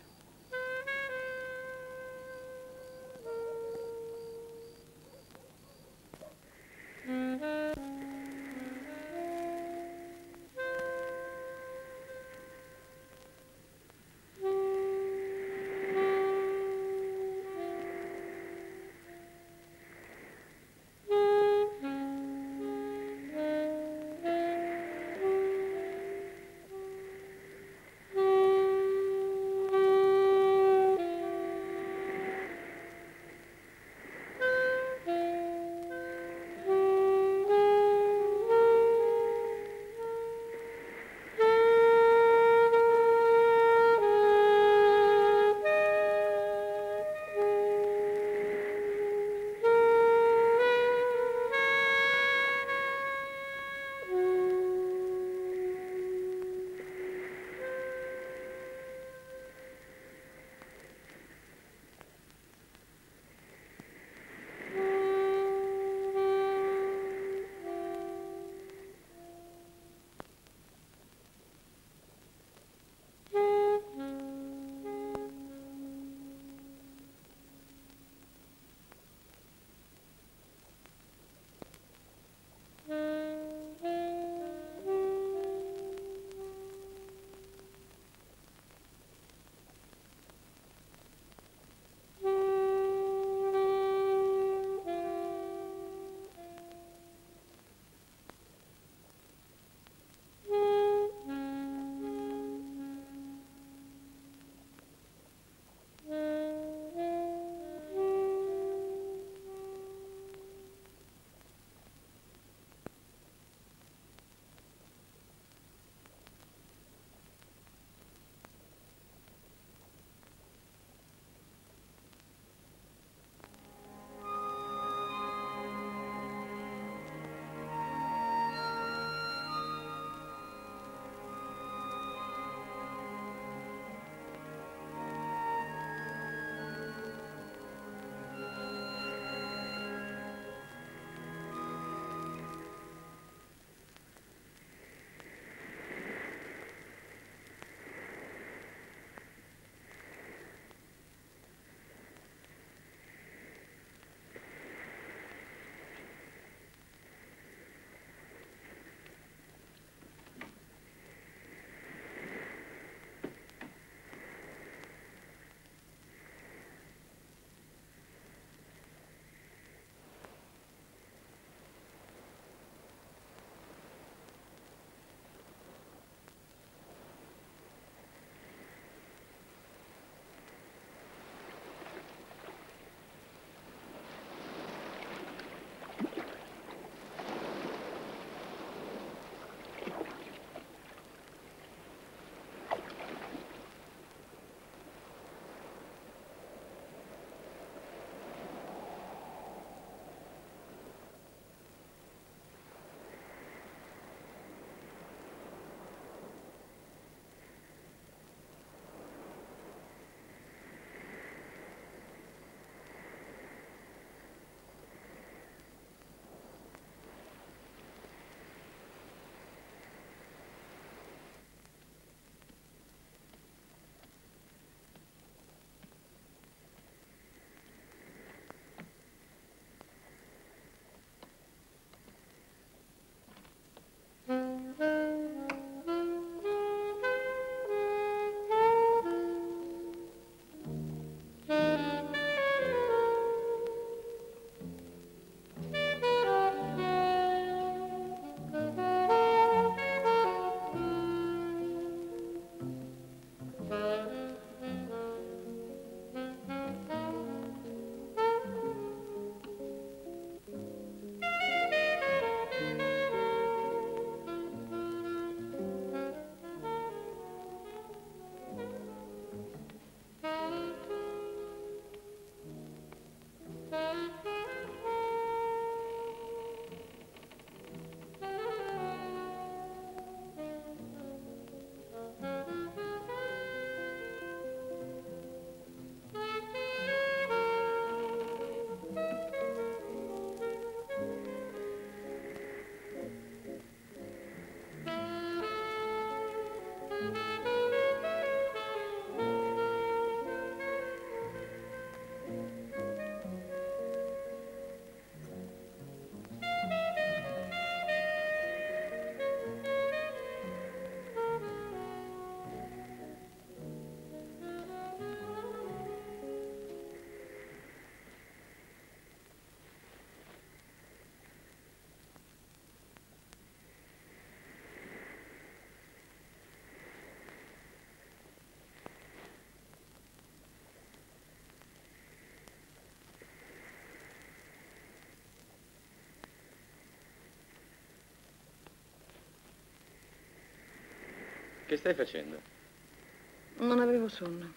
Che stai facendo? Non avevo sonno.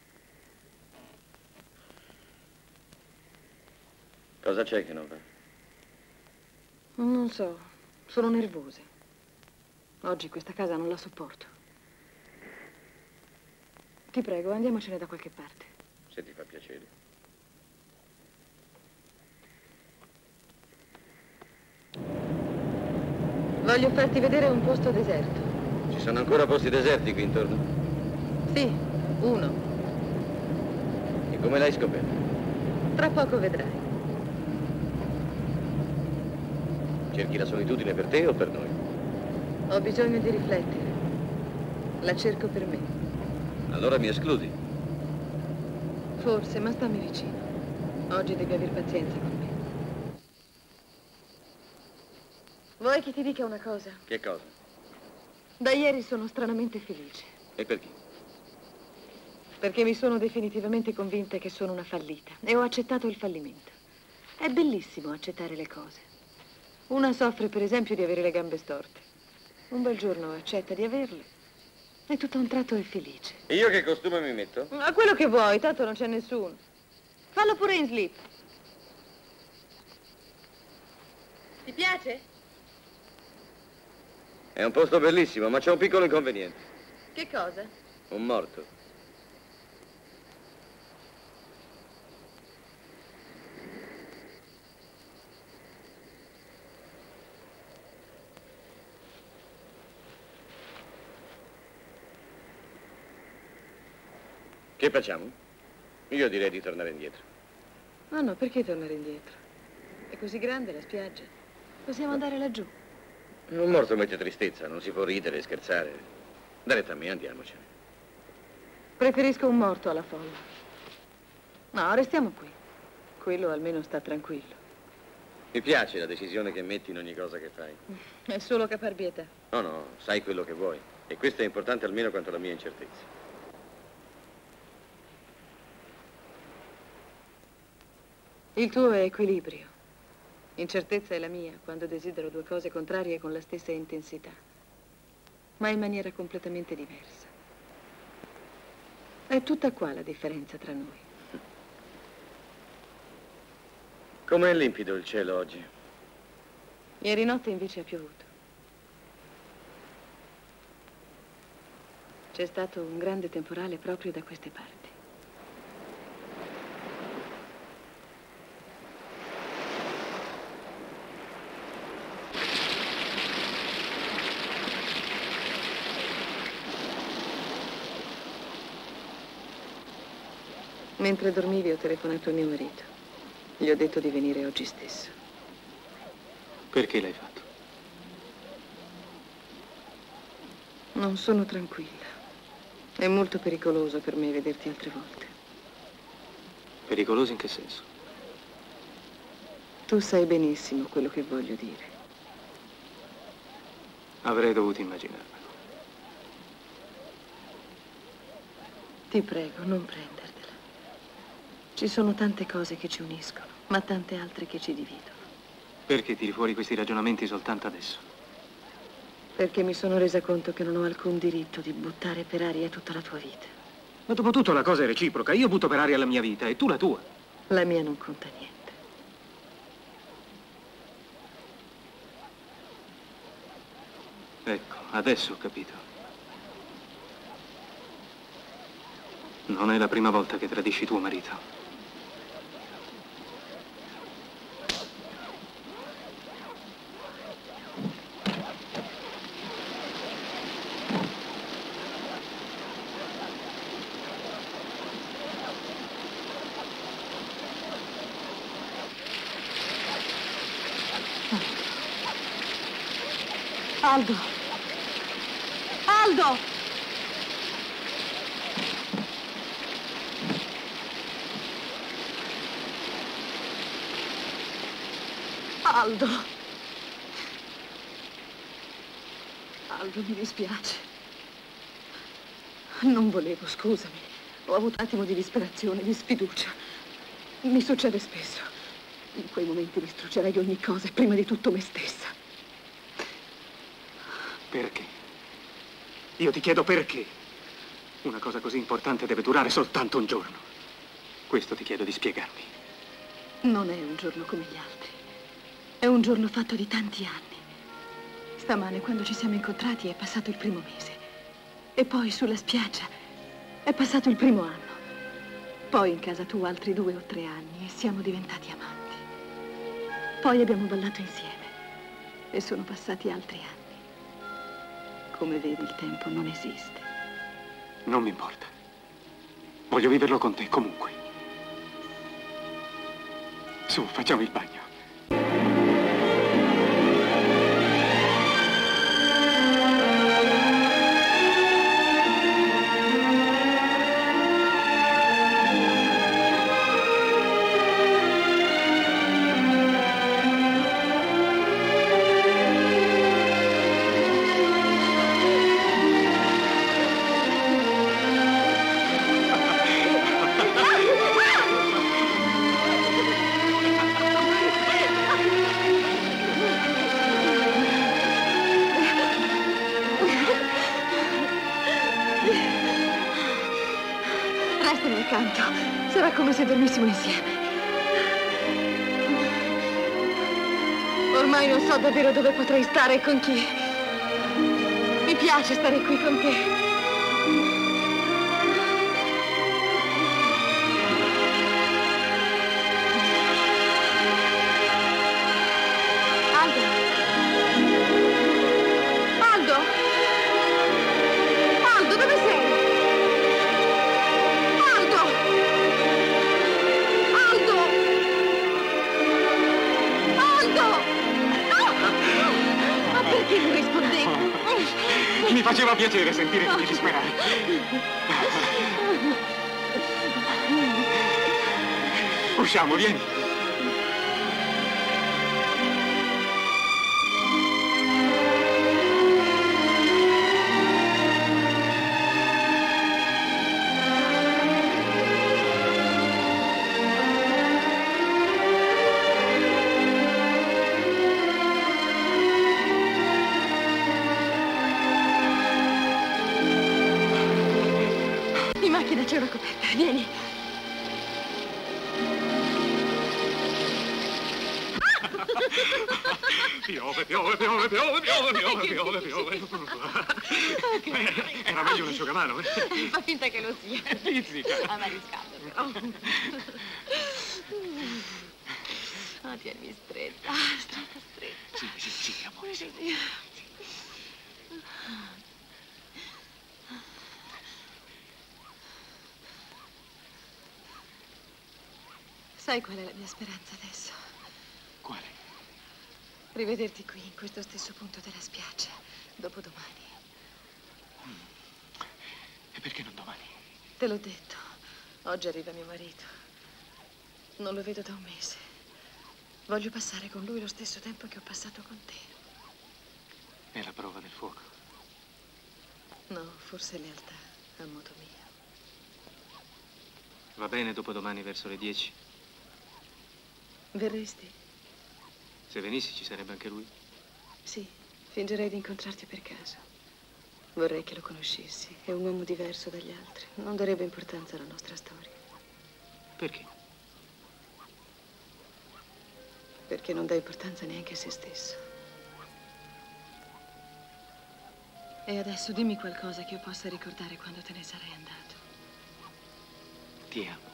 Cosa c'è che non va? Non so, sono nervosa. Oggi questa casa non la sopporto. Ti prego, andiamocene da qualche parte. Se ti fa piacere. Voglio farti vedere un posto deserto. Ci sono ancora posti deserti qui intorno? Sì, uno. E come l'hai scoperto? Tra poco vedrai. Cerchi la solitudine per te o per noi? Ho bisogno di riflettere. La cerco per me. Allora mi escludi? Forse, ma stammi vicino. Oggi devi aver pazienza con me. Vuoi che ti dica una cosa? Che cosa? Da ieri sono stranamente felice. E perché? Perché mi sono definitivamente convinta che sono una fallita e ho accettato il fallimento. È bellissimo accettare le cose. Una soffre, per esempio, di avere le gambe storte. Un bel giorno accetta di averle e tutto a un tratto è felice. E io che costume mi metto? Ma quello che vuoi, tanto non c'è nessuno. Fallo pure in slip. Ti piace? È un posto bellissimo, ma c'è un piccolo inconveniente. Che cosa? Un morto. Che facciamo? Io direi di tornare indietro. Ah no, perché tornare indietro? È così grande la spiaggia. Possiamo andare laggiù. Un morto mette tristezza, non si può ridere e scherzare. Dai retta a me, andiamocene. Preferisco un morto alla folla. No, restiamo qui. Quello almeno sta tranquillo. Mi piace la decisione che metti in ogni cosa che fai. È solo caparbietà. No, no, sai quello che vuoi. E questo è importante almeno quanto la mia incertezza. Il tuo è equilibrio. Incertezza è la mia quando desidero due cose contrarie con la stessa intensità, ma in maniera completamente diversa. È tutta qua la differenza tra noi. Com'è limpido il cielo oggi? Ieri notte invece ha piovuto. C'è stato un grande temporale proprio da queste parti. Mentre dormivi ho telefonato a mio marito. Gli ho detto di venire oggi stesso. Perché l'hai fatto? Non sono tranquilla. È molto pericoloso per me vederti altre volte. Pericoloso in che senso? Tu sai benissimo quello che voglio dire. Avrei dovuto immaginarmelo. Ti prego, non prendertela. Ci sono tante cose che ci uniscono, ma tante altre che ci dividono. Perché tiri fuori questi ragionamenti soltanto adesso? Perché mi sono resa conto che non ho alcun diritto di buttare per aria tutta la tua vita. Ma dopo tutto la cosa è reciproca. Io butto per aria la mia vita e tu la tua. La mia non conta niente. Ecco, adesso ho capito. Non è la prima volta che tradisci tuo marito. Aldo! Aldo! Aldo! Aldo, mi dispiace. Non volevo, scusami. Ho avuto un attimo di disperazione, di sfiducia. Mi succede spesso. In quei momenti distruggerei ogni cosa e prima di tutto me stessa. Perché? Io ti chiedo perché. Una cosa così importante deve durare soltanto un giorno. Questo ti chiedo di spiegarmi. Non è un giorno come gli altri. È un giorno fatto di tanti anni. Stamane, quando ci siamo incontrati, è passato il primo mese. E poi sulla spiaggia è passato il primo anno. Poi in casa tu altri due o tre anni e siamo diventati amanti. Poi abbiamo ballato insieme e sono passati altri anni. Come vedi, il tempo non esiste. Non mi importa. Voglio viverlo con te comunque. Su, facciamo il bagno. Restami accanto. Sarà come se dormissimo insieme. Ormai non so davvero dove potrei stare e con chi. Mi piace stare qui con te. Aldo! Aldo! Aldo, dove sei? Aldo! Aldo! Aldo! No! Ma perché non rispondevi? Mi faceva piacere sentire che ti disperare. Usciamo, vieni. In macchina c'è una coperta, vieni. Piove, piove, piove, piove, piove, piove, piove, piove. Eh, Era meglio un asciugamano, eh? Fa finta che lo sia. Pizzica. A me riscaldo, però. Oh, tienimi stretta. Stretta, stretta. Sì, sì, sì, amore, sì. Così. Sai qual è la mia speranza adesso? Quale? Rivederti qui, in questo stesso punto della spiaggia, dopodomani. E perché non domani? Te l'ho detto, oggi arriva mio marito. Non lo vedo da un mese. Voglio passare con lui lo stesso tempo che ho passato con te. È la prova del fuoco. No, forse lealtà, a modo mio. Va bene, dopodomani verso le dieci. Verresti? Se venissi ci sarebbe anche lui? Sì, fingerei di incontrarti per caso. Vorrei che lo conoscessi. È un uomo diverso dagli altri. Non darebbe importanza alla nostra storia. Perché? Perché non dà importanza neanche a se stesso. E adesso dimmi qualcosa che io possa ricordare quando te ne sarai andato. Ti amo.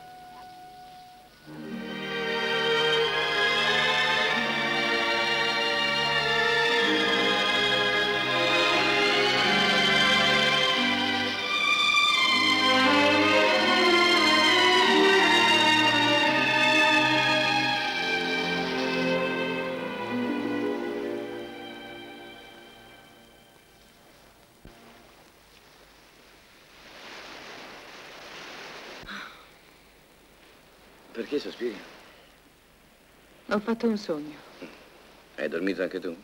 Perché sospiri? Ho fatto un sogno. Hai dormito anche tu?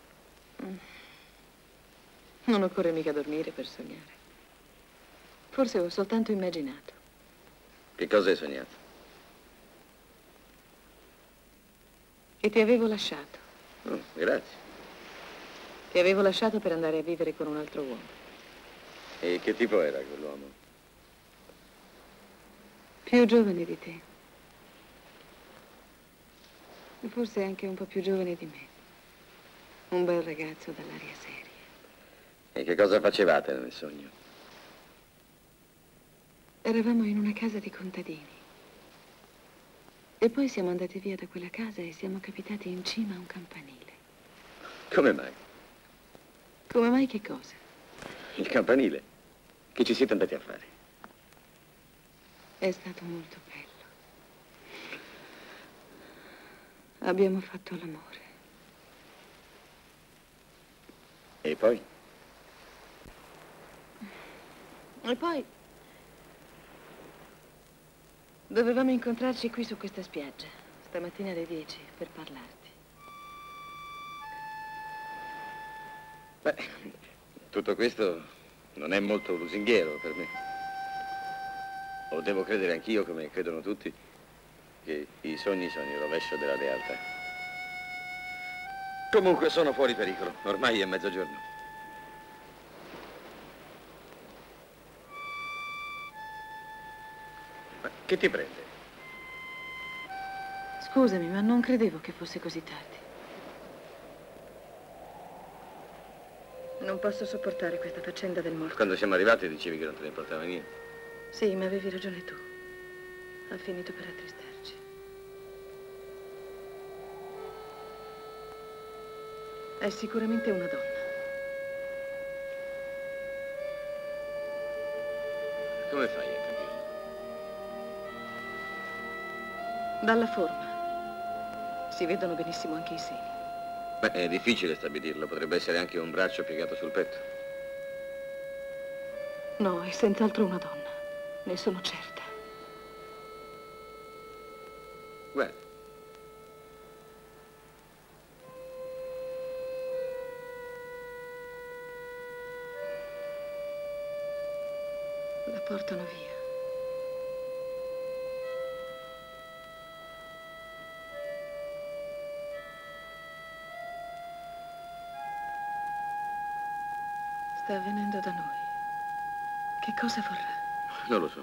Non occorre mica dormire per sognare. Forse ho soltanto immaginato. Che cosa hai sognato? Che ti avevo lasciato. Oh, grazie. Ti avevo lasciato per andare a vivere con un altro uomo. E che tipo era quell'uomo? Più giovane di te. E forse anche un po' più giovane di me. Un bel ragazzo dall'aria seria. E che cosa facevate nel sogno? Eravamo in una casa di contadini. E poi siamo andati via da quella casa e siamo capitati in cima a un campanile. Come mai? Come mai che cosa? Il campanile. Che ci siete andati a fare? È stato molto bello. Abbiamo fatto l'amore. E poi? E poi dovevamo incontrarci qui su questa spiaggia, stamattina alle dieci, per parlarti. Beh, tutto questo non è molto lusinghiero per me. O devo credere anch'io, come credono tutti, che i sogni sono il rovescio della realtà. Comunque sono fuori pericolo, ormai è mezzogiorno. Ma che ti prende? Scusami, ma non credevo che fosse così tardi. Non posso sopportare questa faccenda del morto. Quando siamo arrivati dicevi che non te ne importava niente. Sì, ma avevi ragione tu. Ha finito per attristarci. È sicuramente una donna. Come fai a capirlo? Dalla forma. Si vedono benissimo anche i seni. Beh, è difficile stabilirlo, potrebbe essere anche un braccio piegato sul petto. No, è senz'altro una donna. Ne sono certa. Guarda. La portano via. Sta venendo da noi. Che cosa vorrà? Non lo so.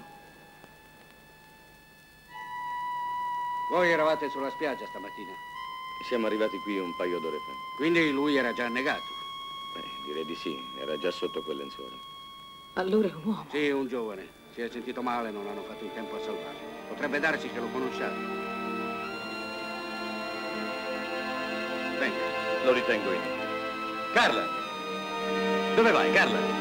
Voi eravate sulla spiaggia stamattina? Siamo arrivati qui un paio d'ore fa. Quindi lui era già annegato? Beh, direi di sì, era già sotto quel lenzuolo. Allora è un uomo. Sì, un giovane. Si è sentito male, non hanno fatto in tempo a salvarlo. Potrebbe darsi che lo conosciate. Venga. Lo ritengo io. Carla! Dove vai, Carla?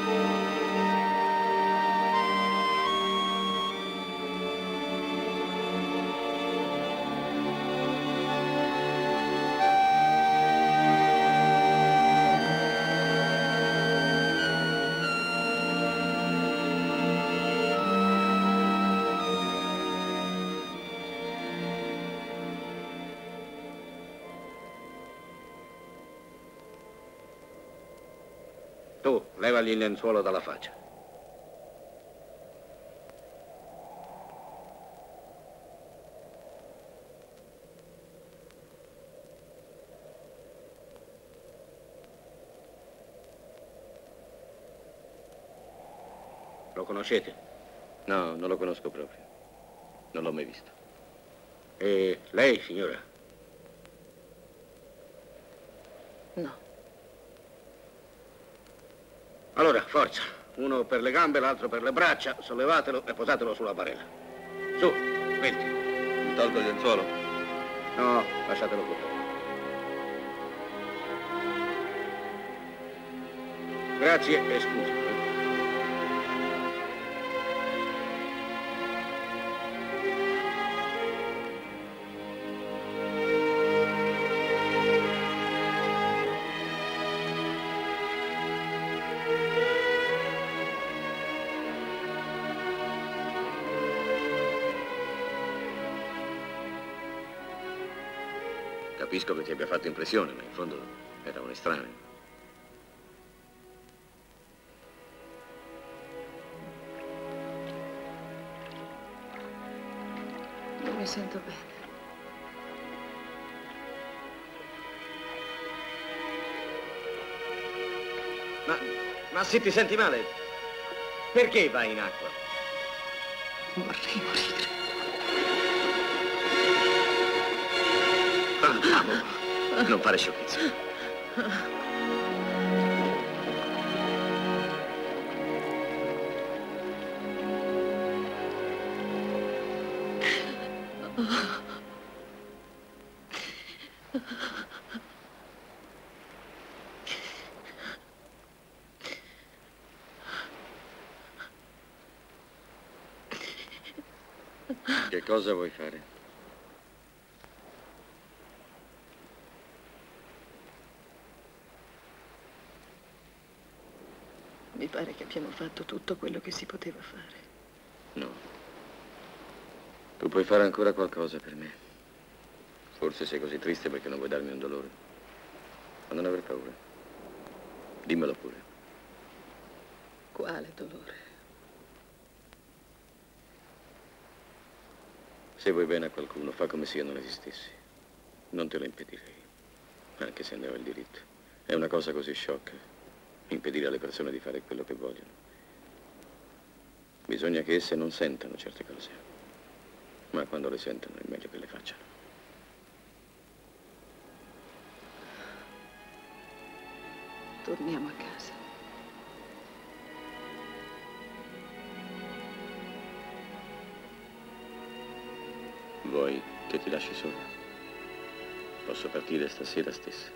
Tu, levagli il lenzuolo dalla faccia. Lo conoscete? No, non lo conosco proprio. Non l'ho mai visto. E lei, signora? No. Allora, forza. Uno per le gambe, l'altro per le braccia. Sollevatelo e posatelo sulla barella. Su, metti. Mi tolgo il lenzuolo? No, lasciatelo tutto. Grazie e scusi. Capisco che ti abbia fatto impressione, ma in fondo era un estraneo. Non mi sento bene. Ma, ma se ti senti male, Perché vai in acqua? Vorrei morire. Andiamo. Non fare sciocchezze. Che cosa vuoi fare? Mi pare che abbiamo fatto tutto quello che si poteva fare. No. Tu puoi fare ancora qualcosa per me. Forse sei così triste perché non vuoi darmi un dolore. Ma non aver paura. Dimmelo pure. Quale dolore? Se vuoi bene a qualcuno, fa come se io non esistessi. Non te lo impedirei, anche se ne ho il diritto. È una cosa così sciocca, impedire alle persone di fare quello che vogliono. Bisogna che esse non sentano certe cose, ma quando le sentono è meglio che le facciano. Torniamo a casa. Vuoi che ti lasci sola? Posso partire stasera stessa.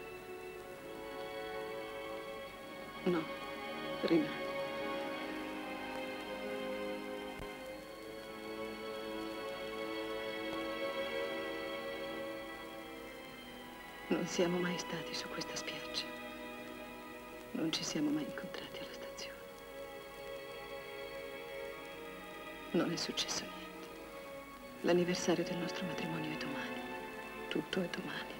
No, rimani. Non siamo mai stati su questa spiaggia. Non ci siamo mai incontrati alla stazione. Non è successo niente. L'anniversario del nostro matrimonio è domani. Tutto è domani.